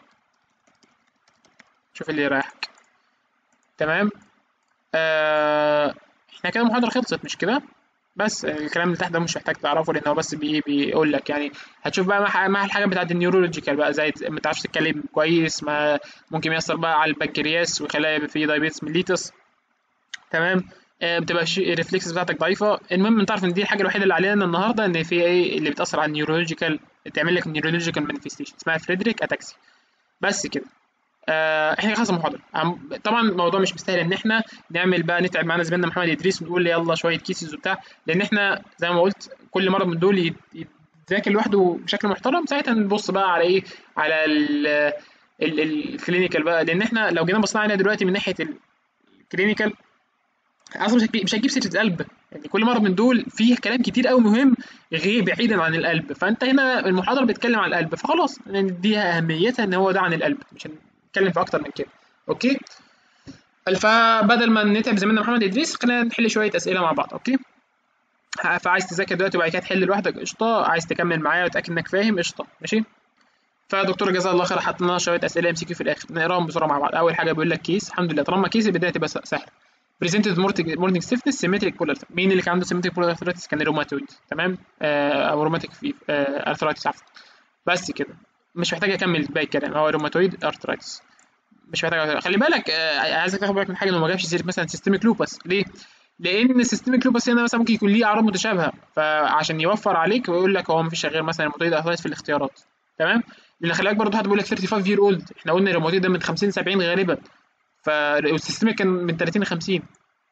شوف اللي يريحك، تمام. آه احنا كده المحاضره خلصت مش كده؟ بس الكلام اللي تحت ده مش محتاج تعرفه لان هو بس بي بيقول لك يعني. هتشوف بقى مع مع الحاجات بتاعت النيورولوجيكال بقى زي ما تعرفش تتكلم كويس، ما ممكن يأثر بقى على البنكرياس ويخليها يبقى فيه دايابيتس ميليتس، تمام. آه، بتبقى الريفلكس بتاعتك ضعيفه. المهم انت تعرف ان دي الحاجه الوحيده اللي علينا النهارده ان في ايه اللي بتأثر على النيورولوجيكال، تعمل لك النيورولوجيكال مانيفستيشن اسمها فريدريك اتاكسي، بس كده. آه، احنا خلصنا المحاضره. عم- طبعا الموضوع مش مستاهل ان احنا نعمل بقى نتعب معانا زميلنا محمد ادريس ونقول لي يلا شويه كيسز وبتاع، لان احنا زي ما قلت كل مره من دول يت- يتذاكر لوحده بشكل محترم، ساعتها نبص بقى على ايه على ال الكلينيكال بقى، لان احنا لو جينا بصينا عليها دلوقتي من ناحيه الكلينيكال اصلا مش هتجيب مش هتجيب سيره القلب، يعني كل مرض من دول فيه كلام كتير قوي مهم غير بعيدا عن القلب، فانت هنا المحاضره بتتكلم عن القلب فخلاص نديها اهميتها ان هو ده عن القلب، مش هنتكلم في اكتر من كده. اوكي، فبدل ما نتعب زميلنا محمد ادريس خلينا نحل شويه اسئله مع بعض. اوكي، فعايز تذاكر دلوقتي وبعد كده تحل لوحدك قشطه، عايز تكمل معايا وتاكد انك فاهم قشطه ماشي. فدكتور جزاه الله خير حط لنا شويه اسئله ام سي كيو في الاخر نقراهم بسرعه مع بعض. اول حاجه بيقول لك كيس، الحمد لله طالما كيس البدايه تبقى سهله. بريزنتد مورنينج ستيفنس سيمتريك بولار، مين اللي كان عنده سيمتريك بولار ارثرايتس؟ كان روماتويد تمام، آه او روماتيك في آه ارثرايتس عفوا. بس كده مش محتاج اكمل باقي الكلام، هو روماتويد ارثرايتس مش محتاج. خلي بالك آه عايزك تاخد بالك من حاجه انه ما جابش سيره مثلا سيستميك لوبس. ليه؟ لان السيستميك لوبس هنا مثلا ممكن يكون ليه اعراض متشابهه، فعشان يوفر عليك ويقول لك هو مفيش غير مثلا روماتويد ارثرايتس في الاختيارات تمام. لان خلي بالك برضه حد بيقول لك خمسة وثلاثين يير اولد، احنا قلنا الروماتويد ده من خمسين سبعين غالبا، فالسيستميك كان من ثلاثين خمسين،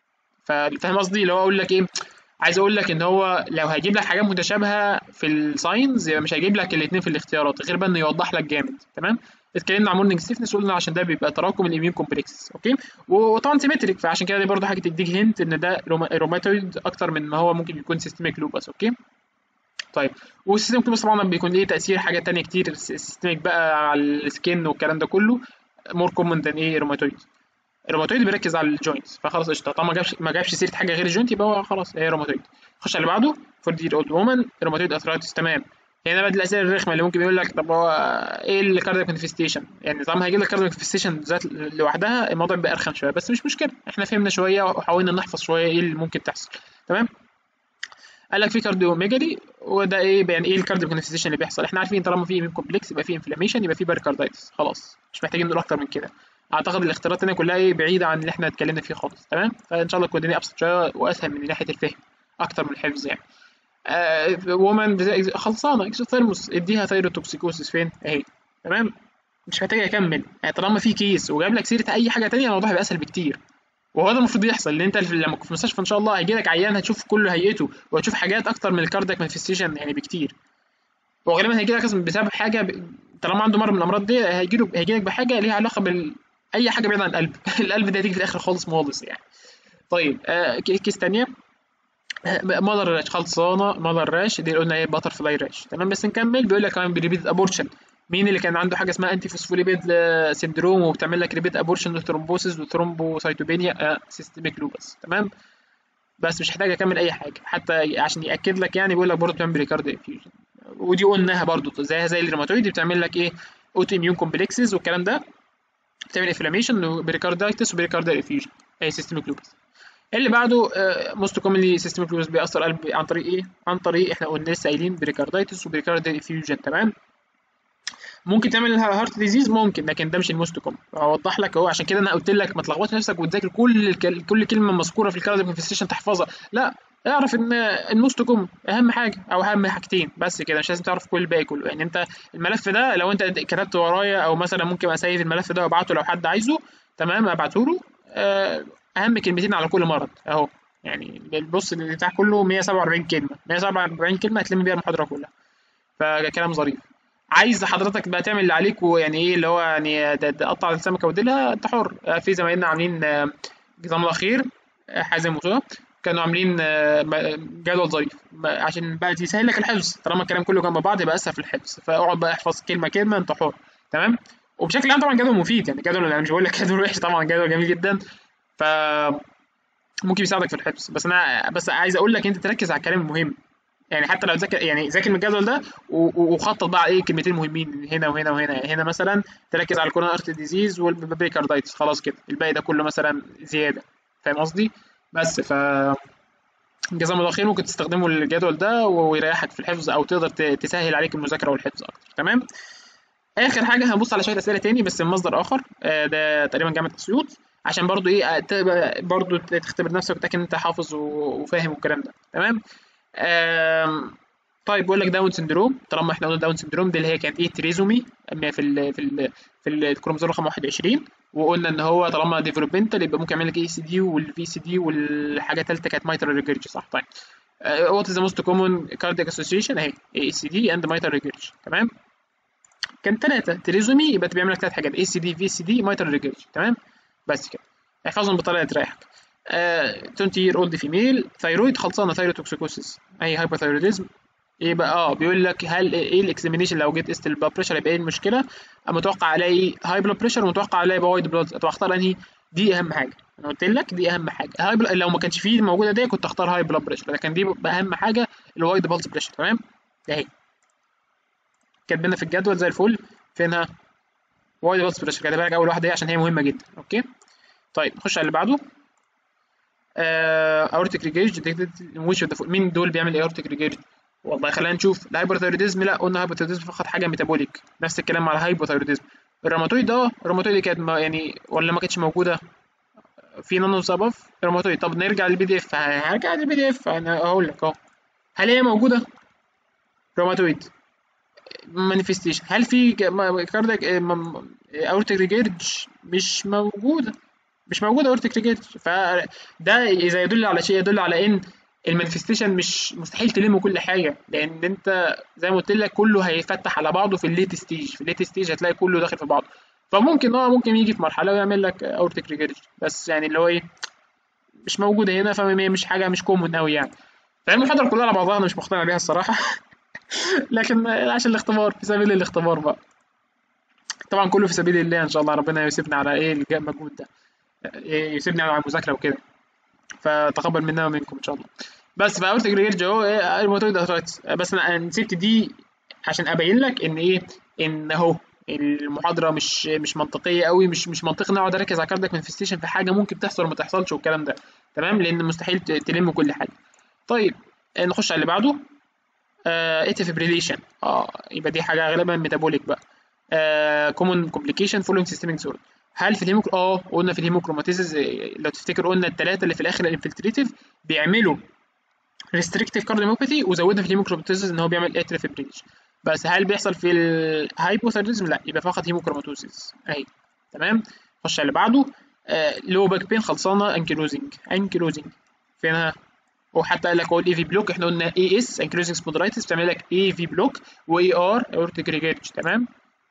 فاهم قصدي؟ اللي هو اقول لك ايه، عايز اقول لك ان هو لو هيجيب لك حاجات متشابهه في الساينز يبقى مش هيجيب لك الاثنين في الاختيارات غير بقى انه يوضح لك جامد تمام. اتكلمنا عن مورنينج ستيفنس قلنا عشان ده بيبقى تراكم الاميون كومبلكس. اوكي، وطبعا سيمتريك، فعشان كده دي برضه حاجه تديك هنت ان ده روماتويد اكتر من ما هو ممكن يكون سيستميك لوبس. اوكي طيب، والسيستميك لوبس طبعا بيكون ليه تاثير حاجات تانية كتير سيستميك بقى على السكين والكلام ده كله، مور كومن ذان ايه روماتويد. الروماتويد بيركز على الجوينتس فخلاص قشطه، طالما ما جابش ما جابش سيره حاجه غير الجوينت يبقى هو خلاص هي روماتويد. خش على اللي بعده فور يير اولد وومن روماتويد ارثرايتس تمام. هنا بقى الاسئله الرخمه اللي ممكن يقول لك طب هو ايه الكاردياك مانيفستيشن، يعني طالما هيجيب لك كاردياك مانيفستيشن ذات لوحدها الموضوع بيبقى ارخم شويه، بس مش مشكله احنا فهمنا شويه وحاولنا نحفظ شويه ايه اللي ممكن تحصل تمام. قال لك في كارديوميجالي، وده ايه يعني ايه الكاردياك مانيفستيشن اللي بيحصل؟ احنا عارفين طالما في ايمين كومبلكس يبقى في انفلاميشن يبقى في باريكاردايتس، خلاص مش محتاجين نقول اكتر من كده. اعتقد الاختيارات التانية كلها ايه بعيده عن اللي احنا اتكلمنا فيه خالص تمام، فان شاء الله تكون الدنيا ابسط شويه واسهل من ناحيه الفهم اكتر من الحفظ يعني. آه وومن خلصانه اكسوثيرموس اديها ثايروتوكسيكوسيس فين اهي تمام، مش محتاج اكمل يعني طالما في كيس وجاب لك سيره اي حاجه تانية الموضوع هيبقى اسهل بكتير، وهو ده المفروض يحصل. لان انت لما تكون في المستشفى ان شاء الله هيجي لك عيان هتشوف كل هيئته وهتشوف حاجات اكتر من الكاردياك مانيفستيشن يعني بكتير، وغالبا هيجي لك بسبب حاجه ب... طالما عنده مرض من الامراض دي هيجي له هيجي لك بحاجه ليها علاقه بال اي حاجه بعيده عن القلب القلب ده هتيجي في الاخر خالص خالص يعني. طيب آه كيس ثانيه مالر راش خلصانه، مالر راش دي قلنا ايه باتر فلاي راش تمام. بس نكمل بيقول لك كمان بريبيت ابورشن، مين اللي كان عنده حاجه اسمها انتي فوسفوليبيد سيندروم وبتعمل لك ريبيت ابورشن وثرومبوسيس وثرومبوسايتوبينيا آه سيستميك لوبس تمام. بس مش محتاج اكمل اي حاجه حتى عشان ياكد لك يعني بيقول لك برضه بتعمل بريكارد انفيوجن، ودي قلناها برضه زيها زي الروماتويد بتعمل لك ايه اوتو اميون كومبلكسز والكلام ده، بتعمل انفلاميشن وبريكاردايتس وبريكاردال انفيوجن اي سيستميك لوبس. اللي بعده موست كومنلي سيستميك لوبس بيأثر قلب عن طريق ايه؟ عن طريق احنا قلنا لسه قايلين بريكاردايتس وبريكاردال انفيوجن تمام. ممكن تعمل هارت ديزيز ممكن، لكن ده مش الموست كومن. اوضح لك اهو عشان كده انا قلت لك ما تلخبطش نفسك وتذاكر كل الكل... كل كلمه مذكوره في الكاردياك مانيفستيشن تحفظها، لا اعرف ان الموست كومن اهم حاجه او اهم حاجتين بس كده، مش لازم تعرف كل الباقي كله. يعني انت الملف ده لو انت كتبت ورايا او مثلا ممكن اسيب الملف ده وابعته لو حد عايزه تمام ابعته له، اهم كلمتين على كل مرض اهو. يعني البص اللي بتاع كله مية وسبعة وأربعين كلمه، مية وسبعة وأربعين كلمه هتلم بيها المحاضره كلها، فكلام ظريف. عايز حضرتك بقى تعمل اللي عليك ويعني ايه اللي هو يعني تقطع السمكه وديلها انت حر. في زمايلنا عاملين جزاهم الله خير حازم وصوت كانوا عاملين جدول ظريف عشان بقى يسهل لك الحفظ، طالما الكلام كله جنب بعض يبقى اسهل في الحفظ، فاقعد بقى احفظ كلمه كلمه انت حر تمام. وبشكل عام طبعا جدول مفيد، يعني جدول انا مش بقول لك جدول وحش، طبعا جدول جميل جدا ف ممكن يساعدك في الحفظ. بس انا بس عايز اقول لك انت تركز على الكلام المهم، يعني حتى لو ذاكر يعني ذاكر من الجدول ده وخطط بقى ايه كلمتين مهمين هنا وهنا وهنا. يعني هنا مثلا تركز على الكورونار ارتري ديزيز والبريكاردايتس خلاص كده، الباقي ده كله مثلا زياده، فاهم قصدي؟ بس ف جزاهم الله خير ممكن تستخدموا الجدول ده ويريحك في الحفظ او تقدر تسهل عليك المذاكره والحفظ اكتر تمام. اخر حاجه هنبص على شويه اسئله تاني بس من مصدر اخر، ده تقريبا جامعه اسيوط، عشان برضو ايه برضو تختبر نفسك وتتاكد ان انت حافظ وفاهم والكلام ده تمام. طيب بيقول لك داون سندروم، طالما احنا قلنا داون سندروم دي اللي هي كانت ايه تريزومي في ال في ال في الكروموزوم رقم واحد وعشرين، وقلنا ان هو طالما ديفلوبمنتال يبقى ممكن يعمل لك اي سي دي والفي سي دي والحاجه الثالثه كانت مايترال ريجرج صح. طيب وات از ذا موست كومن كاردياك اسوسيشن اهي اي سي دي اند مايترال ريجرج تمام. كان ثلاثه تريزومي، يبقى انت بيعمل لك ثلاث حاجات: اي سي دي، في سي دي، مايترال ريجرج. تمام، بس كده احفظهم بطريقه تريحك. آه عشرين year old female، ثايرويد خلصانه، ثايروتوكسيكوسيس، اي هايبوثايروديزم. يبقى اه بيقول لك هل ايه الاكزامينيشن لو جيت قست البلاد بريشر يبقى ايه المشكله؟ متوقع الاقي هاي بلاد بريشر ومتوقع الاقي وايد بلاد، طب اختار انهي؟ دي اهم حاجه، انا قلت لك دي اهم حاجه. هاي بل... لو ما كانش فيه موجوده دي كنت اختار هاي بلاد بريشر، لكن دي اهم حاجه الوايد بلس بريشر. تمام، اهي كاتبينها في الجدول زي الفل. فينها؟ وايد بلس بريشر، كاتبها لك اول واحده اهي عشان هي مهمه جدا. اوكي طيب نخش على اللي بعده. اورتيك ريجيج، مين دول بيعمل اورتيك ريجيج؟ والله خلينا نشوف. الهايبوثايروديزم لا، قلنا هايبوثايروديزم فقط حاجه ميتابوليك، نفس الكلام على الهايبوثايروديزم. الروماتويد اه الروماتويد دي كانت يعني ولا ما كانتش موجوده في نانو سبف الروماتويد. طب نرجع للبي دي اف، هرجع للبي دي اف انا اقول لك اهو. هل هي موجوده روماتويد مانيفستيشن؟ هل في كاردياك اورتيك ريجيرج؟ مش موجوده، مش موجوده اورتيك ريجيرج. فده اذا يدل على شيء يدل على ان المانيفستيشن مش مستحيل تلم كل حاجه، لان انت زي ما قلت لك كله هيفتح على بعضه في الليت ستيج. في الليت ستيج هتلاقي كله داخل في بعضه، فممكن اه ممكن يجي في مرحله ويعمل لك اورتيك ريجيرج، بس يعني اللي هو ايه مش موجوده هنا، فهي مش حاجه مش كومن قوي يعني. فالمحاضره كلها على بعضها انا مش مقتنع بيها الصراحه لكن عشان الاختبار، في سبيل الاختبار بقى، طبعا كله في سبيل الله ان شاء الله. ربنا يسيبنا على ايه المجهود ده، إيه يسيبني على المذاكره وكده، فتقبل منا ومنكم ان شاء الله. بس فقلت جريجر اهو ايه الموتويد ارثرايتس. بس انا نسيت دي عشان ابين لك ان ايه ان اهو المحاضره مش مش منطقيه قوي، مش مش منطقي ان اقعد اركز على كاردياك مانيفستيشن في حاجه ممكن تحصل وما تحصلش والكلام ده. تمام، لان مستحيل تلم كل حاجه. طيب نخش على اللي بعده. ايتي فيبريليشن، اه يبقى دي حاجه غالبا ميتابوليك بقى. كومون كومبليكيشن فولوينج سيستميك ديسوردر. هل في الهيموك اه قلنا في الهيموكروماتيزز لو تفتكر قلنا الثلاثه اللي في الاخر الانفلتريتيف بيعملوا ريستريكتيف كارديوميوباثي، وزودنا في الهيموكروماتيزز ان هو بيعمل اتريال فيبريليشن. بس هل بيحصل في الهايبوثايروديزم؟ لا، يبقى فقط هيموكروماتوسيس اهي. تمام، خش على اللي بعده. آه لو باك بين خلصانه، انكيلوزنج انكيلوزنج فينها؟ وحتى قال لك هو الاي في بلوك، احنا قلنا اي اس انكيلوزنج سبوندرايتس بتعمل لك اي في بلوك، واي ار اورتيك ريجيرج. تمام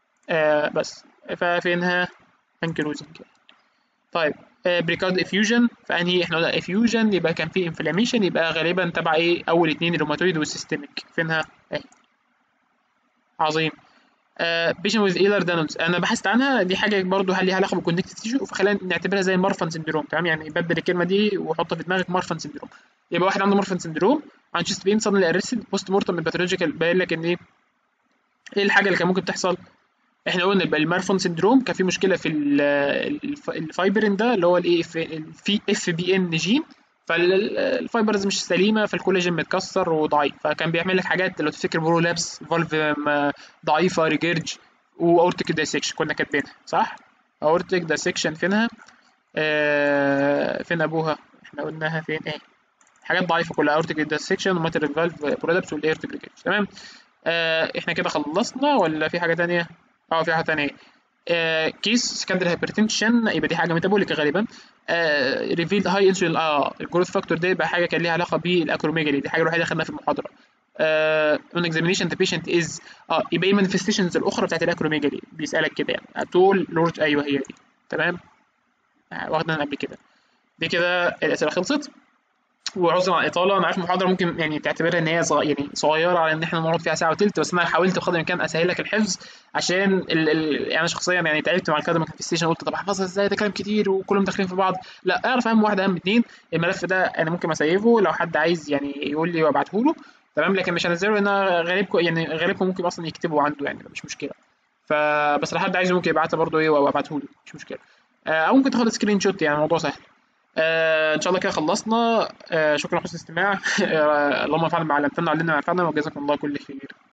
آه بس ففينها انكيلوزنج. طيب بريكارد افيوجن، فانهي؟ احنا قلنا افيوجن يبقى كان في انفلاميشن، يبقى غالبا تبع ايه اول اتنين الروماتويد والسيستميك. فينها؟ اهي عظيم. بيشن ويز ايلر دانونز انا بحثت عنها، دي حاجه برضو هل ليها علاقه بالكونكتيف تيشو، فخلينا نعتبرها زي مارفان سندروم. تمام، يعني بدل الكلمه دي وحطها في دماغك مارفان سندروم. يبقى واحد عنده مارفان سندروم عن شيست بين صدمه ارستد بوست مورتم باثولوجيكال، باين لك ان ايه ايه الحاجه اللي كان ممكن تحصل. احنا قلنا يبقى المارفان سندروم كان في مشكله في الفايبرين ده اللي هو الاي في اف بي ان جين، فالفايبرز مش سليمه، فالكولاجين متكسر وضعيف، فكان بيعمل لك حاجات لو تفتكر برولابس فالف ضعيفه ريجيرج واورتيك دايسكشن كنا كاتبينها صح. اورتيك دايسكشن فينها؟ آه فين ابوها؟ احنا قلناها فين؟ ايه حاجات ضعيفه كلها، اورتيك دايسكشن وماتيريال فالف برولابس والاورتيك ريجيرج. تمام آه احنا كده خلصنا ولا في حاجه ثانيه؟ اه في حاجه ثانيه. آه كيس سكندري هايبرتنشن، يبقى دي حاجه ميتابوليك غالبا. آه ريفيلد هاي انسولين، اه الجروث فاكتور ده يبقى حاجه كان ليها علاقه بالاكروميجالي، دي حاجه الوحيده خدناها في المحاضره. آه اون اكزامينيشن ذا بيشنت از اه يبقى ايه المانيفستيشنز الاخرى بتاعت الاكروميجالي بيسالك كده يعني طول لورج. ايوه هي دي. تمام آه واخدها قبل كده. دي كده الاسئله خلصت، وعذرا على الاطاله، انا عارف المحاضره ممكن يعني تعتبرها ان هي صغ... يعني صغيره على ان احنا نقعد فيها ساعه وثلث، بس انا حاولت بقدر الامكان اسهل لك الحفظ عشان ال... ال... يعني انا شخصيا يعني تعبت مع الكلام في الستيشن، قلت طب احفظها ازاي ده كلام كتير وكلهم داخلين في بعض. لا اعرف اهم واحده اهم اتنين. الملف ده انا ممكن اسيفه لو حد عايز يعني يقول لي وابعته له. تمام لكن مش هنزله لان غالبكم يعني غالبكم ممكن اصلا يكتبوا عنده يعني مش مشكله، فبس لو حد عايزه ممكن يبعتها برضه ايه وابعته له مش مشكله، او ممكن تاخد سكرين شوت يعني الموضوع سهل. آه ان شاء الله كده خلصنا. آه شكرا لحسن الاستماع. آه اللهم انفعنا بما علمتنا وعلمنا ما ينفعنا وجزاكم الله كل خير.